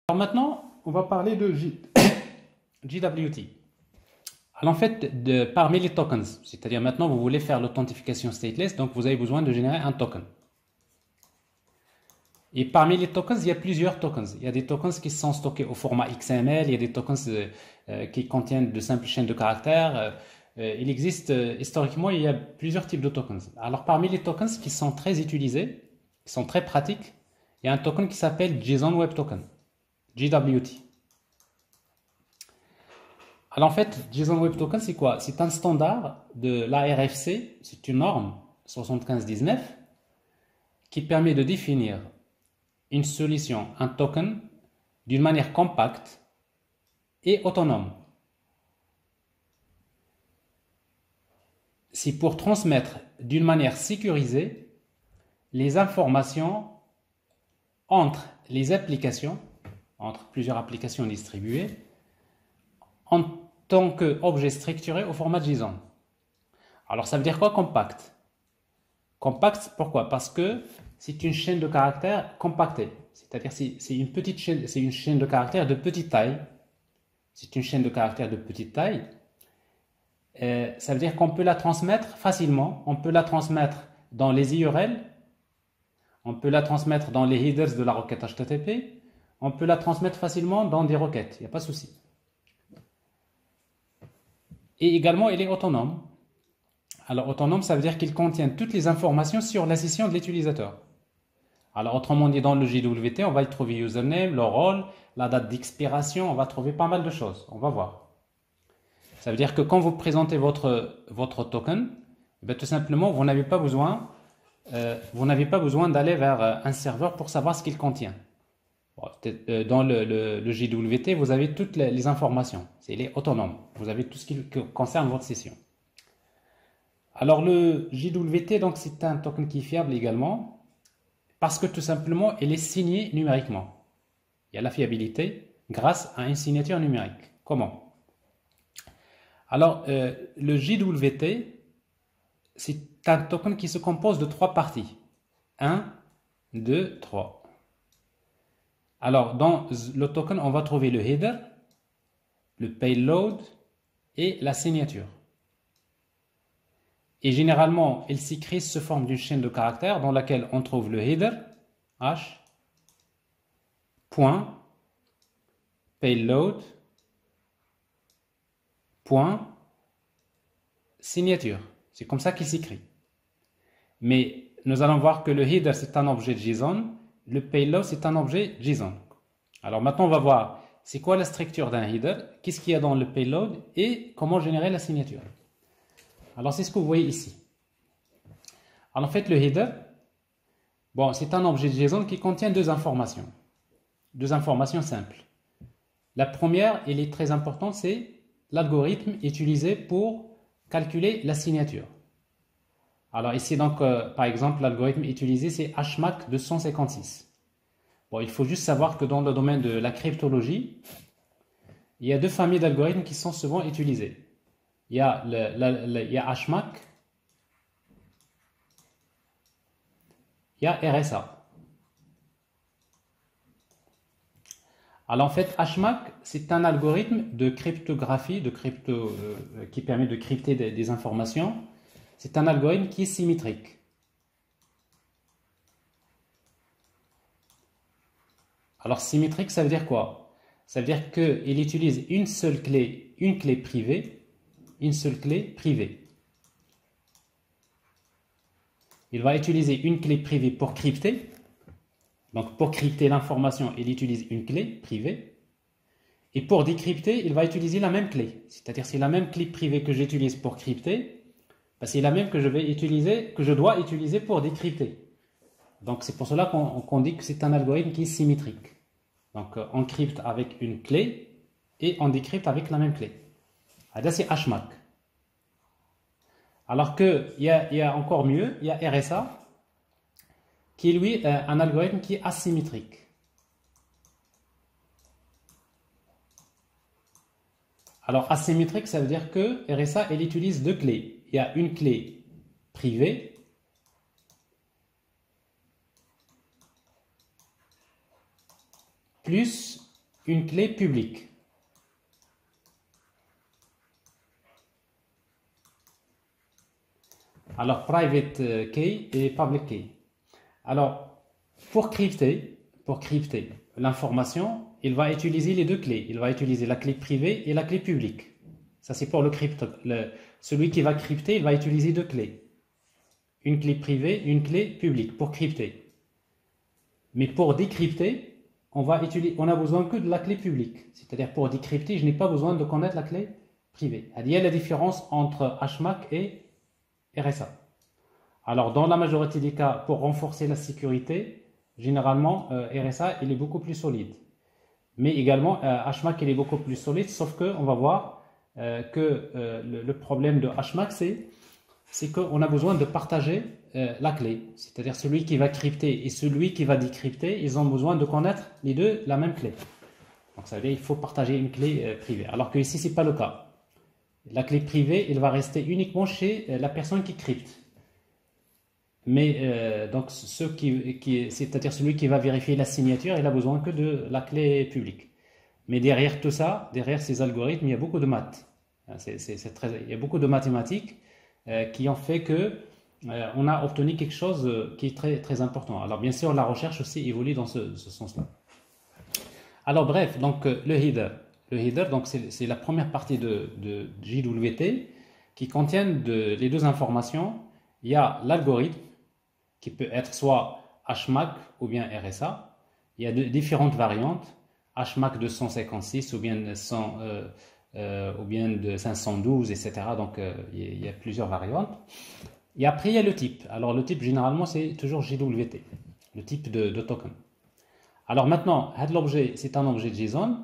Alors maintenant, on va parler de JWT. Alors en fait, parmi les tokens, c'est-à-dire maintenant vous voulez faire l'authentification stateless, donc vous avez besoin de générer un token. Et parmi les tokens, il y a plusieurs tokens. Il y a des tokens qui sont stockés au format XML, il y a des tokens qui contiennent de simples chaînes de caractères. Il existe, historiquement, il y a plusieurs types de tokens. Alors parmi les tokens qui sont très utilisés, qui sont très pratiques, il y a un token qui s'appelle JSON Web Token, JWT. Alors en fait, JSON Web Token, c'est quoi? C'est un standard de l'ARFC, c'est une norme 7519 qui permet de définir une solution, un token, d'une manière compacte et autonome. C'est pour transmettre d'une manière sécurisée les informations entre les applications, entre plusieurs applications distribuées, en tant qu'objet structuré au format JSON. Alors ça veut dire quoi compact? Compact, pourquoi? Parce que c'est une chaîne de caractères compactée. C'est-à-dire c'est une petite chaîne, c'est une chaîne de caractères de petite taille. C'est une chaîne de caractères de petite taille. Ça veut dire qu'on peut la transmettre facilement. On peut la transmettre dans les URL. On peut la transmettre dans les headers de la requête HTTP. On peut la transmettre facilement dans des requêtes. Il n'y a pas de souci. Et également, elle est autonome. Alors, autonome, ça veut dire qu'il contient toutes les informations sur la session de l'utilisateur. Alors, autrement dit, dans le JWT, on va y trouver username, le rôle, la date d'expiration, on va trouver pas mal de choses. On va voir. Ça veut dire que quand vous présentez votre token, tout simplement, vous n'avez pas besoin d'aller vers un serveur pour savoir ce qu'il contient. Bon, dans le JWT, vous avez toutes les informations. Il est autonome. Vous avez tout ce qui concerne votre session. Alors le JWT, donc c'est un token qui est fiable également parce que tout simplement, il est signé numériquement. Il y a la fiabilité grâce à une signature numérique. Comment? Alors le JWT, c'est un token qui se compose de 3 parties. 1, 2, 3. Alors dans le token, on va trouver le header, le payload et la signature. Et généralement, il s'écrit sous forme d'une chaîne de caractères dans laquelle on trouve le header, H, point, payload, point, signature. C'est comme ça qu'il s'écrit. Mais nous allons voir que le header, c'est un objet JSON, le payload, c'est un objet JSON. Alors maintenant, on va voir c'est quoi la structure d'un header, qu'est-ce qu'il y a dans le payload et comment générer la signature. Alors, c'est ce que vous voyez ici. Alors, en fait, le header, bon, c'est un objet JSON qui contient deux informations simples. La première, elle est très importante, c'est l'algorithme utilisé pour calculer la signature. Alors, ici, donc, par exemple, l'algorithme utilisé, c'est HMAC 256. Bon, il faut juste savoir que dans le domaine de la cryptologie, il y a deux familles d'algorithmes qui sont souvent utilisés. Il y a HMAC, il y a RSA. Alors en fait, HMAC, c'est un algorithme de cryptographie, qui permet de crypter des informations. C'est un algorithme qui est symétrique. Alors symétrique, ça veut dire quoi? Ça veut dire qu'il utilise une clé privée. Une seule clé privée. Il va utiliser une clé privée pour crypter. Donc pour crypter l'information, il utilise une clé privée. Et pour décrypter, il va utiliser la même clé. C'est-à-dire c'est la même clé privée que j'utilise pour crypter, c'est la même que je dois utiliser pour décrypter. Donc c'est pour cela qu'on dit que c'est un algorithme qui est symétrique. Donc on crypte avec une clé et on décrypte avec la même clé. Là, c'est HMAC. Alors qu'il y a encore mieux, il y a RSA, qui est lui un algorithme qui est asymétrique. Alors asymétrique, ça veut dire que RSA, il utilise deux clés. Il y a une clé privée plus une clé publique. Alors, private key et public key. Alors, pour crypter l'information, il va utiliser les deux clés. Il va utiliser la clé privée et la clé publique. Ça, c'est pour le crypto. Celui qui va crypter, il va utiliser deux clés. Une clé privée, une clé publique pour crypter. Mais pour décrypter, on a besoin que de la clé publique. C'est-à-dire, pour décrypter, je n'ai pas besoin de connaître la clé privée. Il y a la différence entre HMAC et RSA. Alors, dans la majorité des cas, pour renforcer la sécurité, généralement, RSA, il est beaucoup plus solide. Mais également, HMAC, il est beaucoup plus solide, sauf qu'on va voir que le problème de HMAC, c'est qu'on a besoin de partager la clé. C'est-à-dire, celui qui va crypter et celui qui va décrypter, ils ont besoin de connaître les deux la même clé. Donc, ça veut dire qu'il faut partager une clé privée. Alors que ici, ce n'est pas le cas. La clé privée, elle va rester uniquement chez la personne qui crypte. Mais donc, c'est-à-dire celui qui va vérifier la signature, il a besoin que de la clé publique. Mais derrière tout ça, derrière ces algorithmes, il y a beaucoup de maths. Il y a beaucoup de mathématiques qui ont fait que on a obtenu quelque chose qui est très, très important. Alors, bien sûr, la recherche aussi évolue dans ce sens-là. Alors, bref, donc le header. Le header, donc c'est la première partie de JWT qui contient les deux informations. Il y a l'algorithme qui peut être soit HMAC ou bien RSA. Il y a différentes variantes, HMAC 256 ou bien de 512, etc. Donc il y a plusieurs variantes. Et après il y a le type. Alors le type généralement c'est toujours JWT, le type de token. Alors maintenant, l'objet c'est un objet JSON.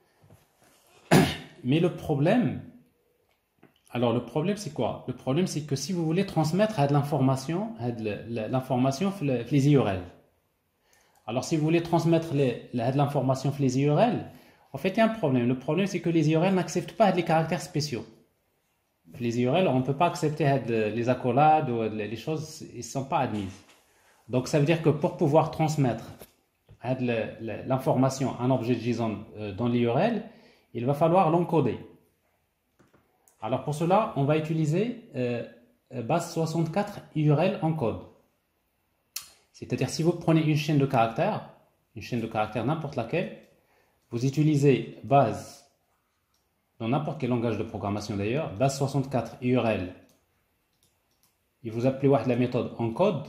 Mais le problème, c'est quoi? Le problème, c'est que si vous voulez transmettre l'information, les URL. Alors, si vous voulez transmettre l'information les URL, en fait, il y a un problème. Le problème, c'est que les URL n'acceptent pas les caractères spéciaux. Les URL, on ne peut pas accepter les accolades ou les choses, ils ne sont pas admises. Donc, ça veut dire que pour pouvoir transmettre l'information, un objet JSON dans l'URL, il va falloir l'encoder. Alors pour cela, on va utiliser base 64 URL encode. C'est-à-dire si vous prenez une chaîne de caractères n'importe laquelle, vous utilisez base, dans n'importe quel langage de programmation d'ailleurs, base 64 URL, et vous appelez la méthode encode,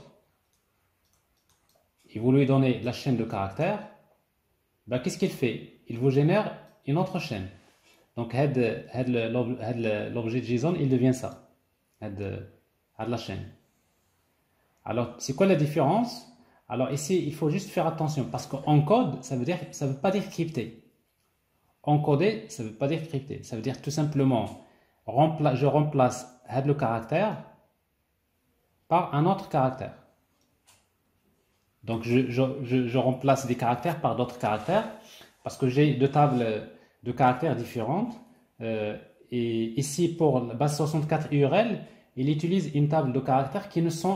et vous lui donnez la chaîne de caractères, qu'est-ce qu'il fait? Il vous génère une autre chaîne. Donc, l'objet JSON, il devient ça. La chaîne. Alors, c'est quoi la différence? Alors, ici, il faut juste faire attention parce qu'encode, ça veut pas dire crypter. Encoder, ça veut pas dire crypter. Ça veut dire tout simplement, je remplace le caractère par un autre caractère. Donc, je remplace des caractères par d'autres caractères parce que j'ai deux tables de caractères différentes. Et ici, pour la base 64 URL, il utilise une table de caractères qui sont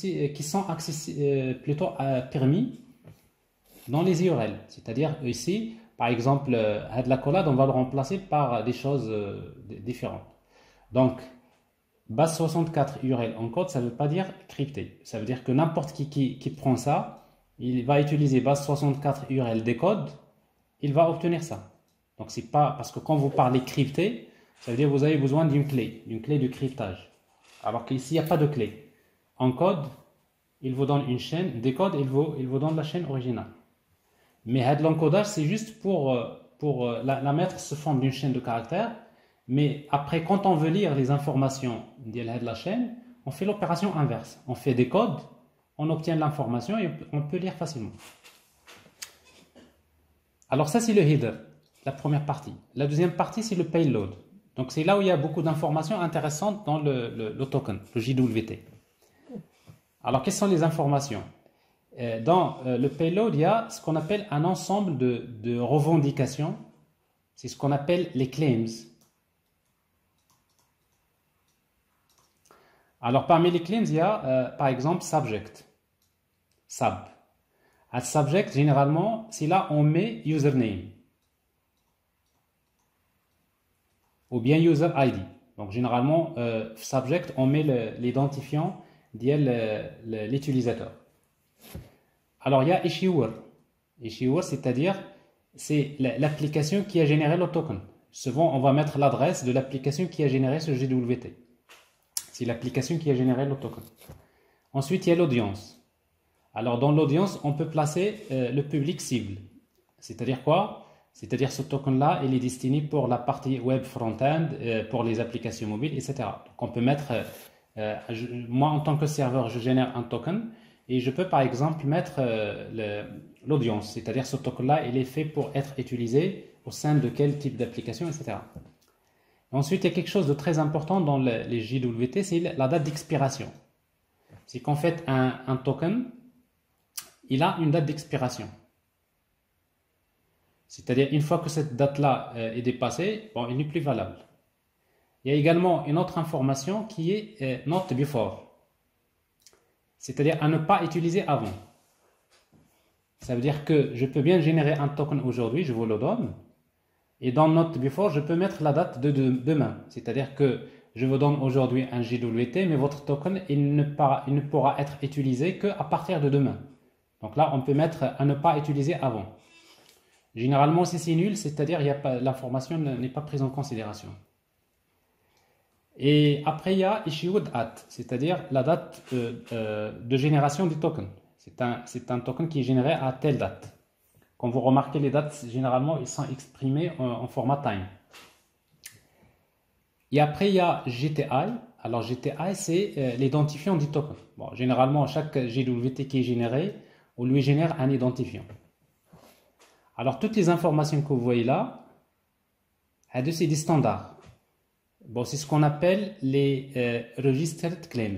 plutôt permis dans les URL. C'est-à-dire ici, par exemple, l'accolade, on va le remplacer par des choses différentes. Donc, base 64 URL encode, ça ne veut pas dire crypté. Ça veut dire que n'importe qui prend ça, il va utiliser base 64 URL décode, il va obtenir ça. Donc, c'est pas parce que quand vous parlez crypté, ça veut dire que vous avez besoin d'une clé de cryptage. Alors qu'ici, il n'y a pas de clé. Encode, il vous donne une chaîne, décode, il vous donne la chaîne originale. Mais l'encodage, c'est juste pour la mettre sous forme d'une chaîne de caractères. Mais après, quand on veut lire les informations de la chaîne, on fait l'opération inverse. On fait décode, on obtient l'information et on peut lire facilement. Alors ça, c'est le header, la première partie. La deuxième partie, c'est le payload. Donc c'est là où il y a beaucoup d'informations intéressantes dans le token, le JWT. Alors quelles sont les informations? Dans le payload, il y a ce qu'on appelle un ensemble de revendications. C'est ce qu'on appelle les claims. Alors parmi les claims, il y a par exemple subject, sub. À subject, généralement, c'est là on met username. ou bien user ID. Donc généralement, subject, on met l'identifiant de l'utilisateur. Alors il y a issuer. Issuer, c'est-à-dire c'est l'application qui a généré le token. Souvent, on va mettre l'adresse de l'application qui a généré ce JWT. C'est l'application qui a généré le token. Ensuite, il y a l'audience. Alors dans l'audience, on peut placer le public cible. C'est-à-dire quoi? C'est-à-dire ce token-là, il est destiné pour la partie web front-end, pour les applications mobiles, etc. Donc on peut mettre, moi en tant que serveur, je génère un token et je peux par exemple mettre l'audience. C'est-à-dire ce token-là, il est fait pour être utilisé au sein de quel type d'application, etc. Ensuite, il y a quelque chose de très important dans les JWT, c'est la date d'expiration. C'est qu'en fait, un token, il a une date d'expiration. C'est-à-dire, une fois que cette date-là est dépassée, bon, il n'est plus valable. Il y a également une autre information qui est not before. C'est-à-dire à ne pas utiliser avant. Ça veut dire que je peux bien générer un token aujourd'hui, je vous le donne. Et dans not before, je peux mettre la date de demain. C'est-à-dire que je vous donne aujourd'hui un JWT, mais votre token, il ne pourra être utilisé qu'à partir de demain. Donc là, on peut mettre à ne pas utiliser avant. Généralement, si c'est nul, c'est-à-dire l'information n'est pas prise en considération. Et après, il y a issued at, c'est-à-dire la date de génération du token. C'est un token qui est généré à telle date. Quand vous remarquez les dates, généralement, ils sont exprimés en format time. Et après, il y a GTI. Alors, GTI, c'est l'identifiant du token. Bon, généralement, chaque JWT qui est généré, on lui génère un identifiant. Alors, toutes les informations que vous voyez là, c'est des standards. Bon, c'est ce qu'on appelle les registered claims.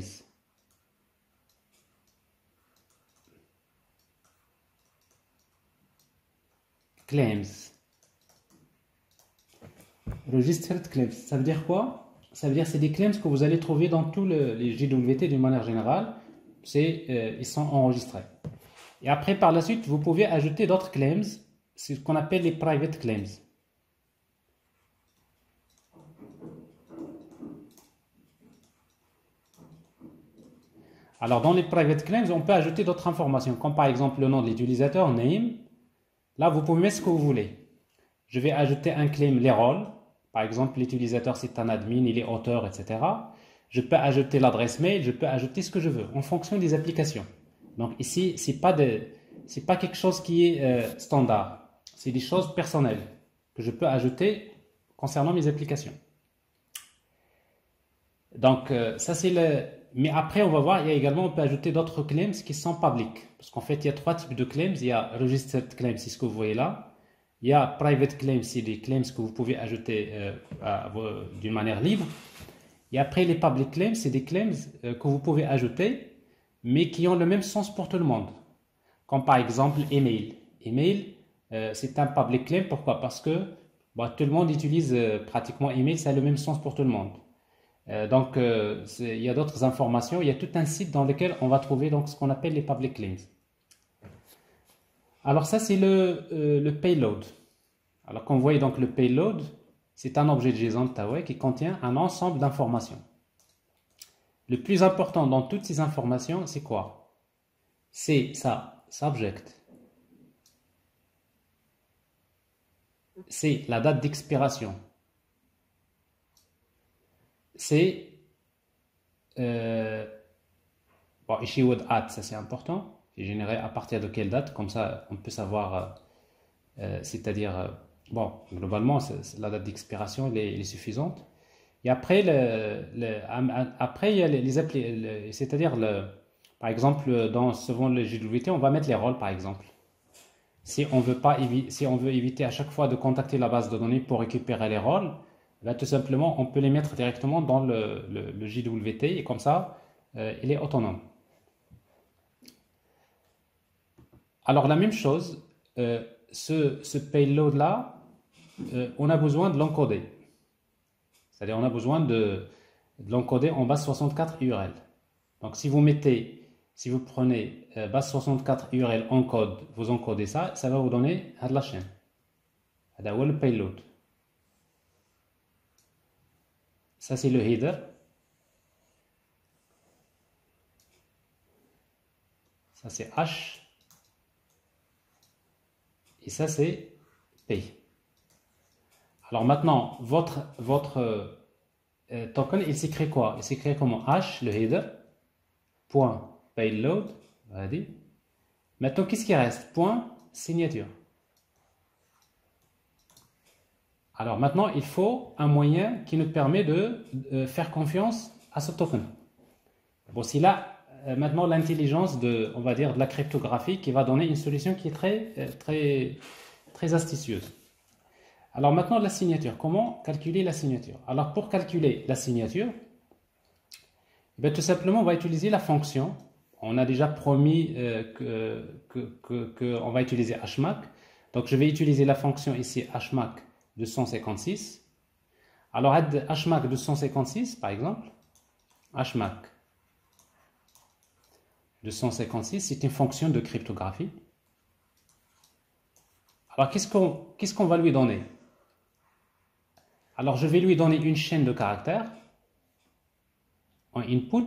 Registered claims, ça veut dire quoi? Ça veut dire que c'est des claims que vous allez trouver dans tous les JWT d'une manière générale. Ils sont enregistrés. Et après, par la suite, vous pouvez ajouter d'autres claims. C'est ce qu'on appelle les private claims. Alors, dans les private claims, on peut ajouter d'autres informations, comme par exemple le nom de l'utilisateur, name. Là, vous pouvez mettre ce que vous voulez. Je vais ajouter un claim, les rôles. Par exemple, l'utilisateur, c'est un admin, il est auteur, etc. Je peux ajouter l'adresse mail, je peux ajouter ce que je veux, en fonction des applications. Donc ici, c'est pas quelque chose qui est standard. C'est des choses personnelles que je peux ajouter concernant mes applications. Donc ça c'est le... Mais après on va voir, il y a également, on peut ajouter d'autres claims qui sont publics. Parce qu'en fait il y a trois types de claims. Il y a registered claims, c'est ce que vous voyez là. Il y a private claims, c'est des claims que vous pouvez ajouter d'une manière libre. Et après les public claims, c'est des claims que vous pouvez ajouter, mais qui ont le même sens pour tout le monde. Comme par exemple email. Email, c'est un public claim. Pourquoi? Parce que tout le monde utilise pratiquement email, ça a le même sens pour tout le monde. Donc, il y a d'autres informations. Il y a tout un site dans lequel on va trouver donc, ce qu'on appelle les public claims. Alors ça, c'est le payload. Alors, comme vous voyez, donc, le payload, c'est un objet de JSON Tawek qui contient un ensemble d'informations. Le plus important dans toutes ces informations, c'est quoi? C'est ça, subject. C'est la date d'expiration. C'est issued at, ça c'est important. C'est généré à partir de quelle date? Comme ça, on peut savoir, c'est-à-dire, globalement, la date d'expiration elle est suffisante. Et après, après il y a c'est-à-dire, par exemple, selon le JWT, on va mettre les rôles, par exemple. Si on veut éviter à chaque fois de contacter la base de données pour récupérer les rôles, là, tout simplement, on peut les mettre directement dans le JWT et comme ça, il est autonome. Alors, la même chose, ce payload-là, on a besoin de l'encoder. C'est-à-dire, on a besoin de l'encoder en base 64 URL. Donc, si vous prenez base 64 URL encode, vous encodez ça, ça va vous donner la chaîne. C'est le payload. Ça, c'est le header. Ça, c'est H. Et ça, c'est P. Alors maintenant, votre token, il s'écrit quoi? Il s'écrit comment? H, le header, point payload. Maintenant, qu'est-ce qui reste? Point signature. Alors maintenant, il faut un moyen qui nous permet de faire confiance à ce token. Bon, c'est là maintenant l'intelligence on va dire, de la cryptographie qui va donner une solution qui est très astucieuse. Alors maintenant, la signature. Comment calculer la signature? Alors pour calculer la signature, tout simplement, on va utiliser la fonction. On a déjà promis qu'on va utiliser hmac. Donc je vais utiliser la fonction ici hmac 256. Alors hmac 256 par exemple, hmac 256, c'est une fonction de cryptographie. Alors qu'est-ce qu'on va lui donner? Alors je vais lui donner une chaîne de caractères en input.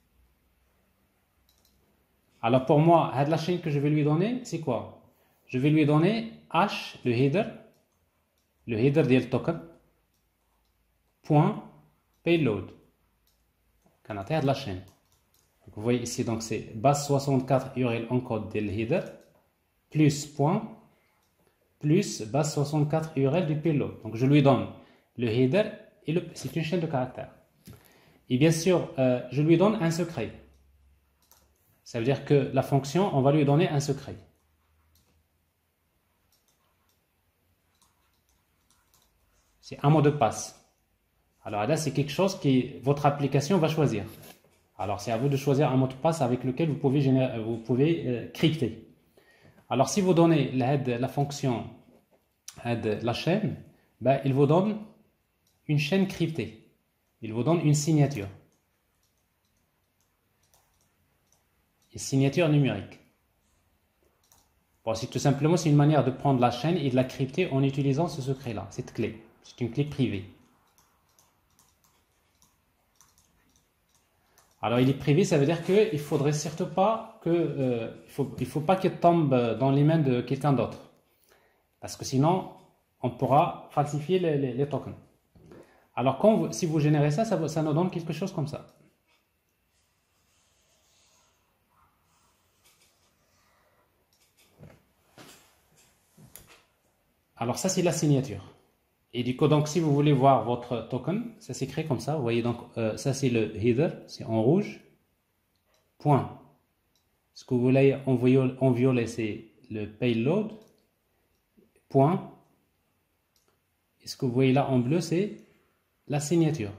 Alors pour moi, la chaîne que je vais lui donner, c'est quoi? Je vais lui donner H, le header du token, point payload. Canataire de la chaîne. Donc vous voyez ici, donc c'est base 64 URL encode du header, plus point, plus base 64 URL du payload. Donc je lui donne le header et c'est une chaîne de caractères. Et bien sûr, je lui donne un secret. Ça veut dire que la fonction, on va lui donner un secret. C'est un mot de passe. Alors là, c'est quelque chose que votre application va choisir. Alors c'est à vous de choisir un mot de passe avec lequel vous pouvez crypter. Alors si vous donnez la fonction la chaîne, il vous donne une chaîne cryptée. Il vous donne une signature. Une signature numérique. Bon, c'est tout simplement une manière de prendre la chaîne et de la crypter en utilisant ce secret-là, cette clé. C'est une clé privée. Alors il est privé, ça veut dire qu'il ne faudrait surtout pas il faut pas qu'il tombe dans les mains de quelqu'un d'autre. Parce que sinon, on pourra falsifier les tokens. Alors si vous générez ça, ça nous donne quelque chose comme ça. Alors ça, c'est la signature. Et du coup, donc, si vous voulez voir votre token, ça s'écrit comme ça. Vous voyez, donc, ça, c'est le header, c'est en rouge. Point. Ce que vous voulez en violet, c'est le payload. Point. Et ce que vous voyez là en bleu, c'est la signature.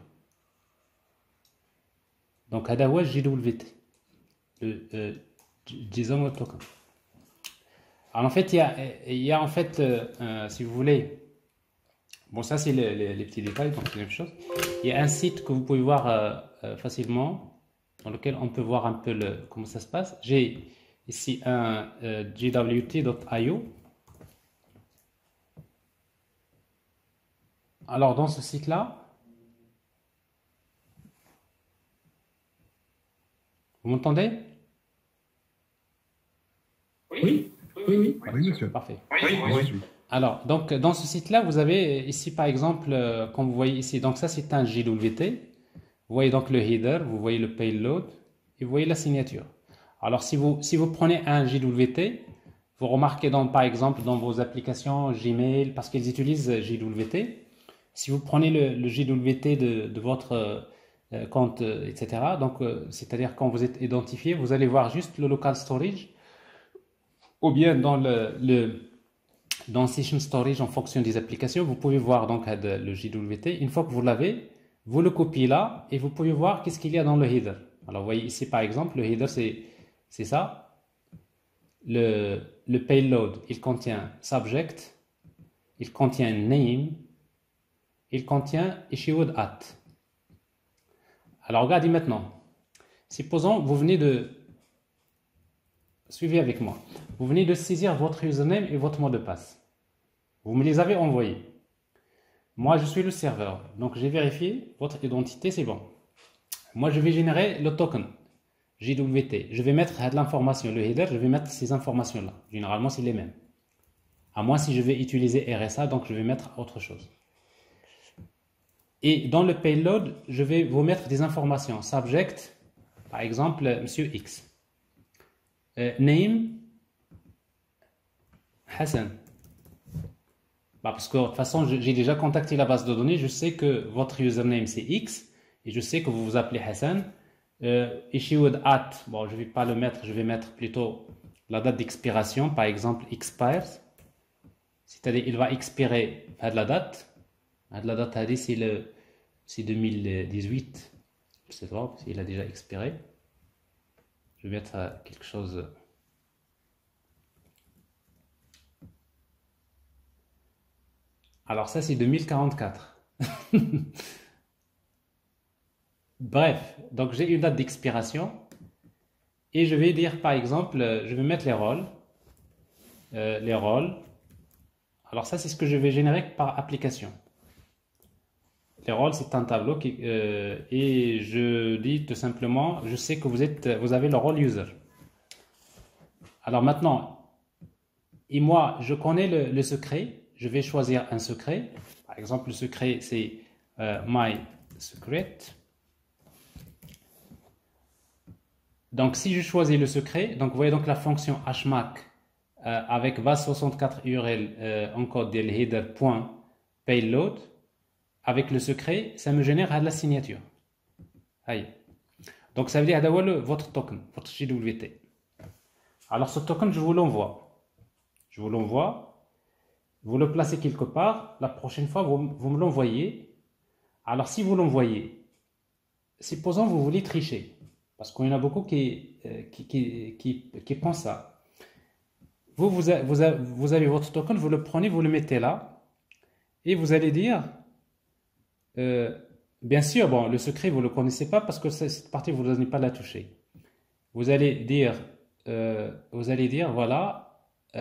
Donc, هذا هو JWT, le JSON token. Alors, en fait, il y a en fait, si vous voulez, bon, ça c'est les petits détails, donc c'est la même chose. Il y a un site que vous pouvez voir facilement, dans lequel on peut voir un peu comment ça se passe. J'ai ici un jwt.io. Alors dans ce site-là, vous m'entendez? Oui, oui, monsieur. Parfait. Oui. Alors, donc, dans ce site-là, vous avez ici, par exemple, comme vous voyez ici, donc ça, c'est un JWT. Vous voyez donc le header, vous voyez le payload, et vous voyez la signature. Alors, si vous prenez un JWT, vous remarquez, par exemple, dans vos applications Gmail, parce qu'ils utilisent JWT, si vous prenez le JWT de votre compte, etc., donc, c'est-à-dire quand vous êtes identifié, vous allez voir juste le local storage, ou bien dans Session Storage en fonction des applications, vous pouvez voir donc le JWT. Une fois que vous l'avez, vous le copiez là et vous pouvez voir qu'est-ce qu'il y a dans le header. Alors vous voyez ici par exemple, le header c'est ça. Le payload, il contient subject, il contient name, il contient issued at. Alors regardez maintenant. Supposons vous venez de... Suivez avec moi. Vous venez de saisir votre username et votre mot de passe. Vous me les avez envoyés. Moi, je suis le serveur. Donc, j'ai vérifié votre identité, c'est bon. Moi, je vais générer le token JWT. Je vais mettre de l'information, le header, je vais mettre ces informations-là. Généralement, c'est les mêmes. À moins si je vais utiliser RSA, donc je vais mettre autre chose. Et dans le payload, je vais vous mettre des informations. Subject, par exemple, Monsieur X. Name, Hassan. Parce que de toute façon, j'ai déjà contacté la base de données. Je sais que votre username c'est X et je sais que vous vous appelez Hassan. Issued at, bon, je ne vais pas le mettre, je vais mettre plutôt la date d'expiration, par exemple expires. C'est-à-dire, il va expirer à la date. À la date, c'est 2018. C'est vrai, il a déjà expiré. Je vais mettre quelque chose. Alors ça, c'est 2044. Bref, donc j'ai une date d'expiration et je vais dire par exemple, je vais mettre les rôles. Alors ça, c'est ce que je vais générer par application. Les rôles, c'est un tableau et je dis tout simplement, je sais que vous avez le rôle user. Alors maintenant, et moi, je connais le secret. Je vais choisir un secret. Par exemple, le secret, c'est my secret. Donc, si je choisis le secret, donc vous voyez donc la fonction hmac avec vas64 URL encode del header.payload. Avec le secret, ça me génère la signature. Aïe. Donc, ça veut dire votre token, votre JWT. Alors, ce token, je vous l'envoie. Je vous l'envoie. Vous le placez quelque part. La prochaine fois, vous me l'envoyez. Alors, si vous l'envoyez, supposons que vous voulez tricher. Parce qu'il y en a beaucoup qui pensent ça. Vous avez votre token, vous le prenez, vous le mettez là. Et vous allez dire, bien sûr, bon, le secret, vous ne le connaissez pas parce que cette partie, vous n'allez pas la toucher. Vous allez dire, voilà,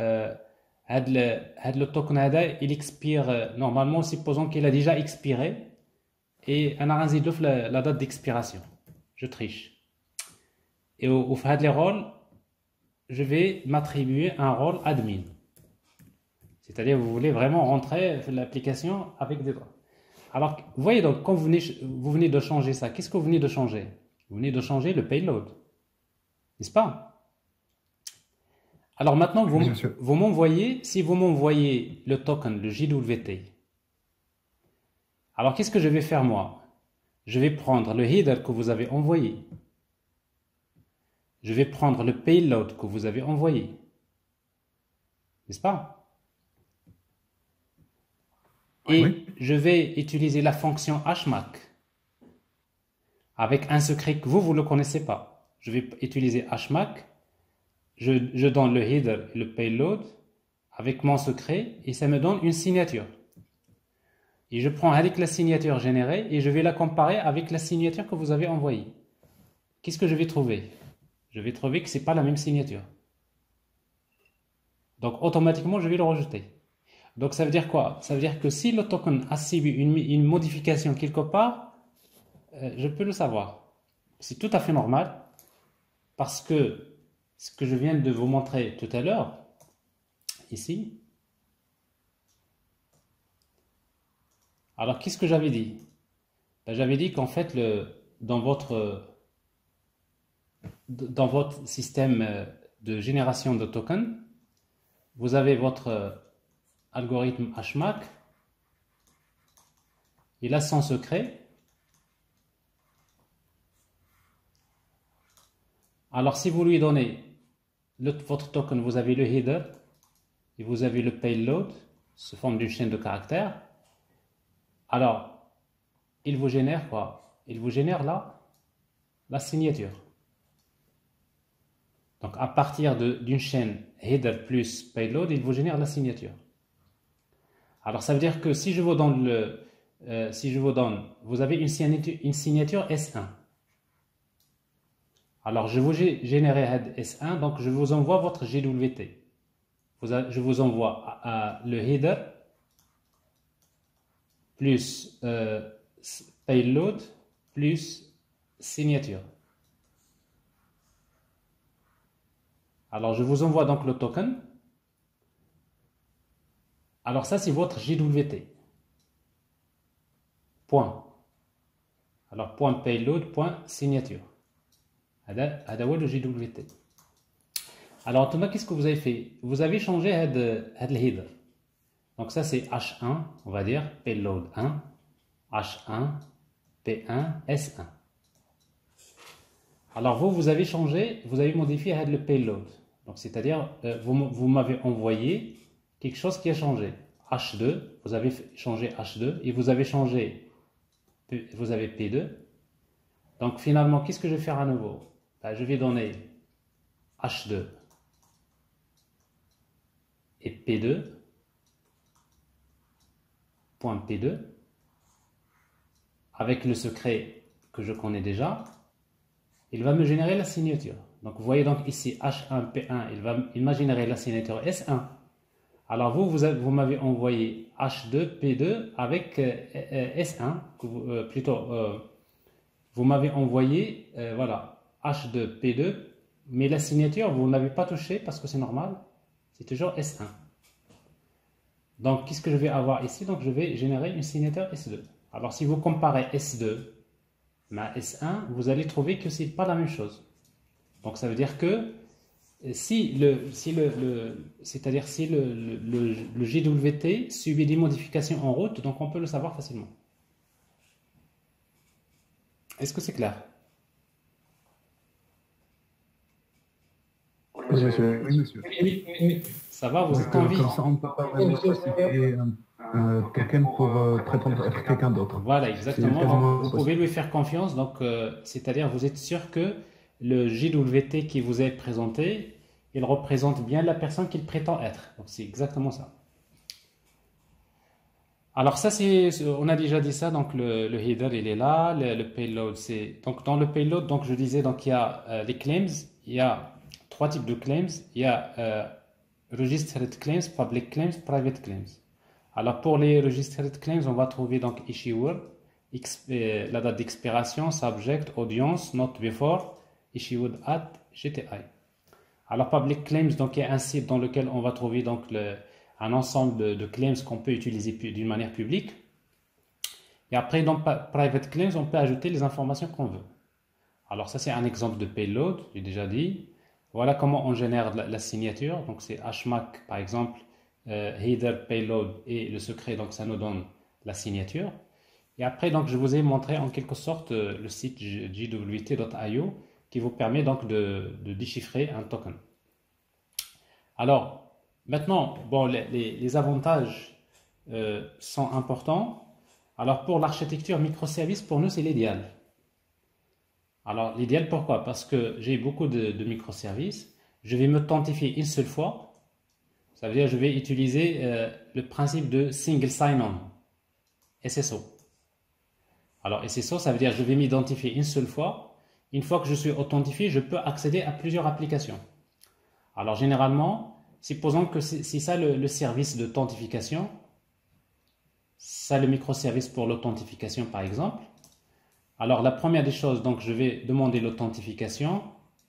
le token, il expire normalement, supposons qu'il a déjà expiré. Et on a la date d'expiration. Je triche. Et au fait les rôles, je vais m'attribuer un rôle admin. C'est-à-dire, vous voulez vraiment rentrer l'application avec des droits. Alors, vous voyez donc, quand vous venez de changer ça, qu'est-ce que vous venez de changer? Vous venez de changer le payload. N'est-ce pas? Alors maintenant, vous m'envoyez, si vous m'envoyez le token, le JWT, alors qu'est-ce que je vais faire moi? Je vais prendre le header que vous avez envoyé. Je vais prendre le payload que vous avez envoyé. N'est-ce pas? Et oui, je vais utiliser la fonction hmac avec un secret que vous ne le connaissez pas. Je vais utiliser hmac, je donne le header et le payload avec mon secret et ça me donne une signature. Et je prends avec la signature générée et je vais la comparer avec la signature que vous avez envoyée. Qu'est-ce que je vais trouver? Je vais trouver que ce n'est pas la même signature. Donc automatiquement, je vais le rejeter. Donc ça veut dire quoi? Ça veut dire que si le token a subi une modification quelque part, je peux le savoir. C'est tout à fait normal parce que ce que je viens de vous montrer tout à l'heure, ici. Alors qu'est-ce que j'avais dit? Ben, j'avais dit qu'en fait, dans votre système de génération de tokens, vous avez votre algorithme hmac, il a son secret. Alors si vous lui donnez votre token, vous avez le header et vous avez le payload sous forme d'une chaîne de caractères. Alors il vous génère quoi? Il vous génère la signature. Donc à partir d'une chaîne header plus payload, il vous génère la signature. Alors ça veut dire que si je vous donne vous avez une signature S1. Alors je vous génère S1, donc je vous envoie votre JWT. Je vous envoie le header plus payload plus signature. Alors, je vous envoie donc le token. Alors, ça, c'est votre JWT. Point. Alors, point payload, point signature. هذا هو le JWT. Alors, Thomas, qu'est-ce que vous avez fait? Vous avez changé le header. Donc, ça, c'est H1, on va dire, payload 1, H1, P1, S1. Alors, vous avez changé, vous avez modifié le payload. Donc, c'est-à-dire, vous m'avez envoyé quelque chose qui a changé. H2, vous avez changé H2 et vous avez changé, vous avez P2. Donc, finalement, qu'est-ce que je vais faire à nouveau? Ben, je vais donner H2 et P2, point P2, avec le secret que je connais déjà, il va me générer la signature. Donc vous voyez donc ici H1, P1, il m'a généré la signature S1. Alors vous m'avez envoyé H2, P2 avec S1, vous m'avez envoyé voilà, H2, P2, mais la signature, vous n'avez pas touché parce que c'est normal, c'est toujours S1. Donc, qu'est-ce que je vais avoir ici? Donc, je vais générer une signature S2. Alors, si vous comparez S2 à S1, vous allez trouver que ce n'est pas la même chose. Donc, ça veut dire que si le JWT subit des modifications en route, donc on peut le savoir facilement. Est-ce que c'est clair? Oui, monsieur. Oui, monsieur. Oui. Ça va, vous êtes en vie? Comme ça, on ne peut pas vraiment classifier quelqu'un pour prétendre être quelqu'un d'autre. Voilà, exactement. Vous pouvez lui faire confiance. Donc, c'est-à-dire, vous êtes sûr que le JWT qui vous est présenté, il représente bien la personne qu'il prétend être. Donc, c'est exactement ça. Alors, ça, on a déjà dit ça. Donc, le header, il est là. Le payload, c'est. Donc, dans le payload, donc, je disais, donc, il y a les claims. Il y a 3 types de claims. Il y a registered claims, public claims, private claims. Alors pour les registered claims, on va trouver donc issuer, la date d'expiration, subject, audience, not before, issued at, GTI. Alors public claims, donc il y a un site dans lequel on va trouver donc un ensemble de claims qu'on peut utiliser d'une manière publique. Et après dans private claims, on peut ajouter les informations qu'on veut. Alors ça c'est un exemple de payload, j'ai déjà dit. Voilà comment on génère la signature. Donc c'est HMAC par exemple, header, payload et le secret. Donc ça nous donne la signature. Et après donc je vous ai montré en quelque sorte le site jwt.io qui vous permet donc de déchiffrer un token. Alors maintenant, bon, les avantages sont importants. Alors pour l'architecture microservice, pour nous c'est l'idéal. Alors, l'idéal, pourquoi? Parce que j'ai beaucoup de microservices. Je vais m'authentifier une seule fois. Ça veut dire que je vais utiliser le principe de Single Sign-On, SSO. Alors, SSO, ça veut dire que je vais m'identifier une seule fois. Une fois que je suis authentifié, je peux accéder à plusieurs applications. Alors, généralement, supposons que c'est ça le service d'authentification. Ça, le microservice pour l'authentification, par exemple. Alors, la première des choses, donc je vais demander l'authentification.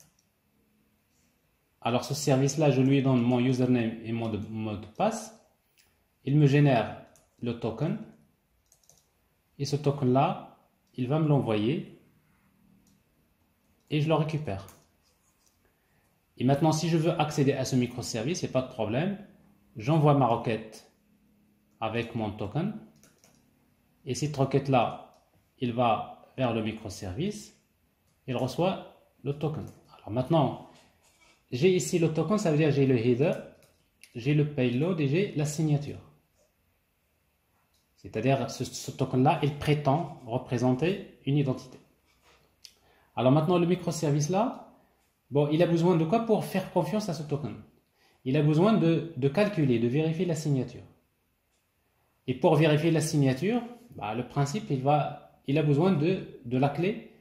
Alors, ce service-là, je lui donne mon username et mon mot de passe. Il me génère le token. Et ce token-là, il va me l'envoyer. Et je le récupère. Et maintenant, si je veux accéder à ce microservice, il n'y a pas de problème. J'envoie ma requête avec mon token. Et cette requête-là, il va vers le microservice, il reçoit le token. Alors maintenant, j'ai ici le token, ça veut dire j'ai le header, j'ai le payload et j'ai la signature. C'est-à-dire ce token-là, il prétend représenter une identité. Alors maintenant, le microservice-là, bon, il a besoin de quoi pour faire confiance à ce token? Il a besoin de calculer, de vérifier la signature. Et pour vérifier la signature, bah, le principe, il a besoin de la clé,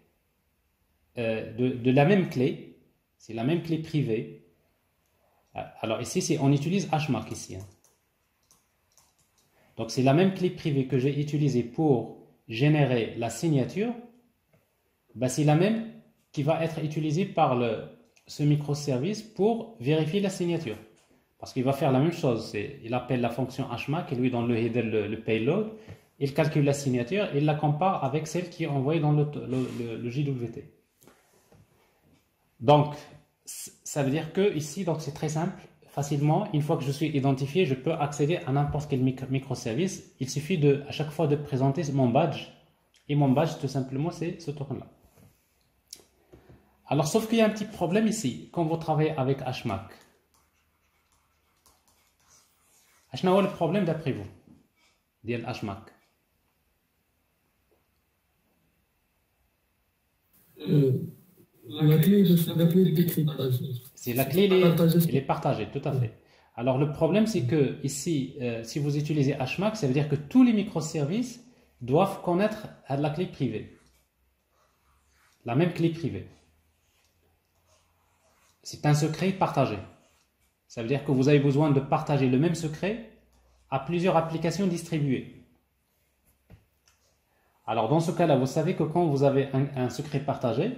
de la même clé, c'est la même clé privée. Alors ici, on utilise HMAC ici. Donc c'est la même clé privée que j'ai utilisée pour générer la signature, ben, c'est la même qui va être utilisée par ce microservice pour vérifier la signature. Parce qu'il va faire la même chose. Il appelle la fonction HMAC et lui dans le header le payload. Il calcule la signature et il la compare avec celle qui est envoyée dans le JWT. Donc, ça veut dire que ici, c'est très simple. Facilement, une fois que je suis identifié, je peux accéder à n'importe quel microservice. Il suffit à chaque fois de présenter mon badge. Et mon badge, tout simplement, c'est ce token-là. Alors, sauf qu'il y a un petit problème ici. Quand vous travaillez avec HMAC, quel est le problème d'après vous ديال HMAC? La clé de décryptage. C'est la clé, elle est partagée, tout à fait. Alors le problème, c'est que ici, si vous utilisez HMAC, ça veut dire que tous les microservices doivent connaître la clé privée. La même clé privée. C'est un secret partagé. Ça veut dire que vous avez besoin de partager le même secret à plusieurs applications distribuées. Alors dans ce cas-là, vous savez que quand vous avez un secret partagé,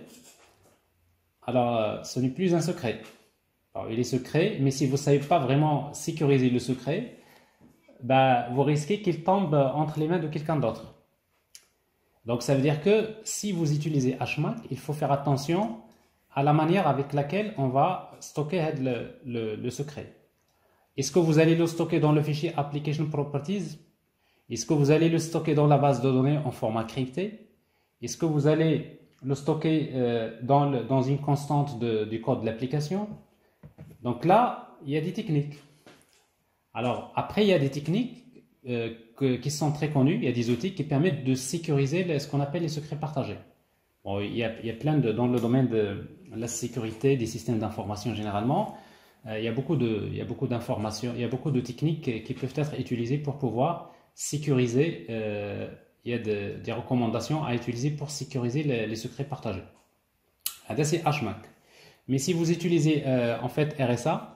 alors ce n'est plus un secret. Alors, il est secret, mais si vous ne savez pas vraiment sécuriser le secret, bah, vous risquez qu'il tombe entre les mains de quelqu'un d'autre. Donc ça veut dire que si vous utilisez HMAC, il faut faire attention à la manière avec laquelle on va stocker le secret. Est-ce que vous allez le stocker dans le fichier Application Properties? Est-ce que vous allez le stocker dans la base de données en format crypté? Est-ce que vous allez le stocker dans une constante du code de l'application? Donc là, il y a des techniques. Alors après, il y a des techniques qui sont très connues. Il y a des outils qui permettent de sécuriser ce qu'on appelle les secrets partagés. Bon, il y a plein dans le domaine de la sécurité des systèmes d'information généralement. Il y a beaucoup d'informations, il y a beaucoup de techniques qui peuvent être utilisées pour pouvoir sécuriser. Il y a des recommandations à utiliser pour sécuriser les secrets partagés. Ça, c'est HMAC. Mais si vous utilisez en fait RSA,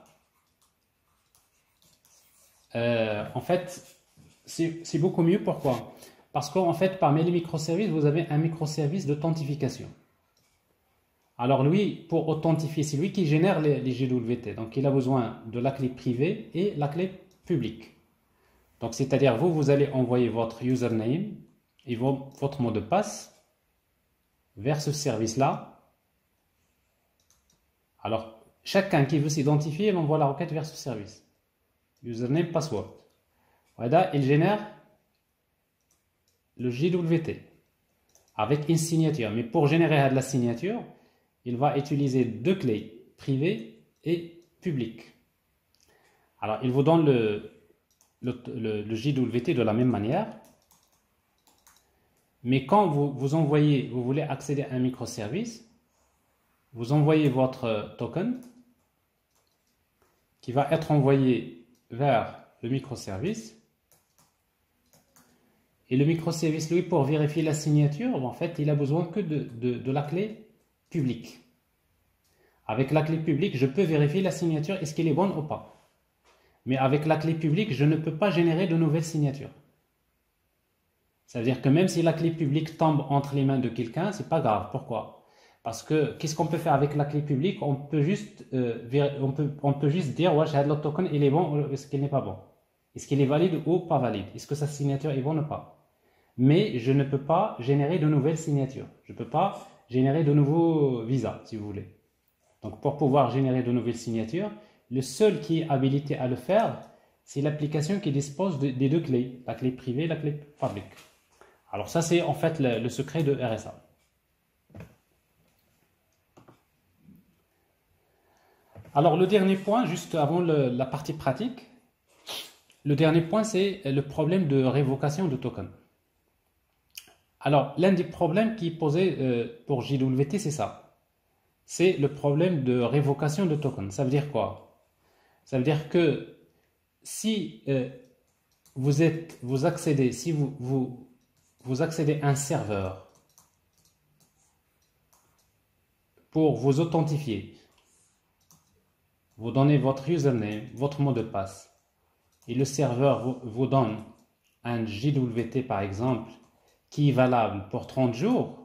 en fait, c'est beaucoup mieux. Pourquoi? Parce qu'en fait, parmi les microservices, vous avez un microservice d'authentification. Alors lui, pour authentifier, c'est lui qui génère les JWT. Donc il a besoin de la clé privée et la clé publique. Donc c'est-à-dire vous allez envoyer votre username et votre mot de passe vers ce service-là. Alors chacun qui veut s'identifier, il envoie la requête vers ce service. Username, password. Voilà, il génère le JWT avec une signature. Mais pour générer de la signature, il va utiliser deux clés, privées et publiques. Alors, il vous donne le JWT de la même manière. Mais quand vous voulez accéder à un microservice, vous envoyez votre token qui va être envoyé vers le microservice. Et le microservice, lui, pour vérifier la signature, en fait, il a besoin que de la clé publique. Avec la clé publique, je peux vérifier la signature, est-ce qu'elle est bonne ou pas. Mais avec la clé publique, je ne peux pas générer de nouvelles signatures. Ça veut dire que même si la clé publique tombe entre les mains de quelqu'un, c'est pas grave. Pourquoi? Parce que qu'est-ce qu'on peut faire avec la clé publique? On peut juste dire ouais, le token il est bon ou est-ce qu'il n'est pas bon. Est-ce qu'il est valide ou pas valide? Est-ce que sa signature est bonne ou pas? Mais je ne peux pas générer de nouvelles signatures. Je ne peux pas générer de nouveaux visas, si vous voulez. Donc pour pouvoir générer de nouvelles signatures, le seul qui est habilité à le faire, c'est l'application qui dispose des deux clés, la clé privée et la clé publique. Alors ça, c'est en fait le secret de RSA. Alors le dernier point, juste avant la partie pratique, le dernier point, c'est le problème de révocation de token. Alors l'un des problèmes qui est posé pour JWT, c'est ça. C'est le problème de révocation de token. Ça veut dire quoi? Ça veut dire que si vous accédez à un serveur pour vous authentifier, vous donnez votre username, votre mot de passe, et le serveur vous donne un JWT par exemple qui est valable pour 30 jours,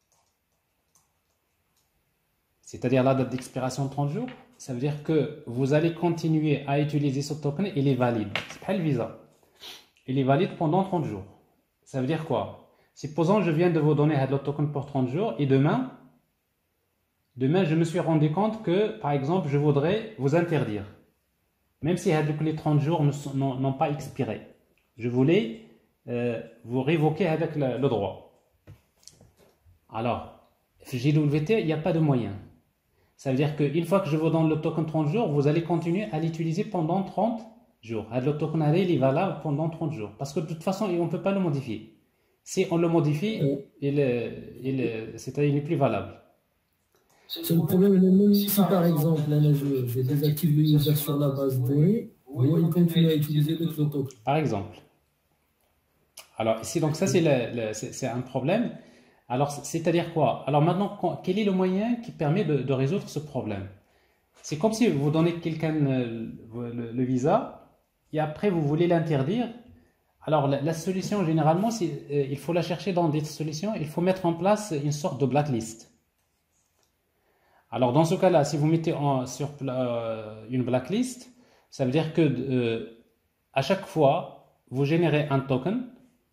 c'est-à-dire la date d'expiration de 30 jours, ça veut dire que vous allez continuer à utiliser ce token, il est valide. C'est pas le visa. Il est valide pendant 30 jours. Ça veut dire quoi? Supposons je viens de vous donner le token pour 30 jours et demain, je me suis rendu compte que, par exemple, je voudrais vous interdire. Même si les 30 jours n'ont pas expiré. Je voulais vous révoquer avec le droit. Alors, JWT, il n'y a pas de moyen. Ça veut dire qu'une fois que je vous donne le token 30 jours, vous allez continuer à l'utiliser pendant 30 jours. Le token il est valable pendant 30 jours. Parce que de toute façon, on ne peut pas le modifier. Si on le modifie, c'est-à-dire il n'est plus valable. C'est le problème, même si par exemple, là, je désactive le user sur la base de données, moi, il continue à utiliser le token. Par exemple. Alors ici, donc ça c'est un problème. Alors c'est-à-dire quoi? Alors maintenant, quel est le moyen qui permet de résoudre ce problème? C'est comme si vous donnez quelqu'un le visa et après vous voulez l'interdire. Alors la solution généralement, il faut la chercher dans des solutions, il faut mettre en place une sorte de blacklist. Alors dans ce cas-là, si vous mettez sur une blacklist, ça veut dire que à chaque fois vous générez un token,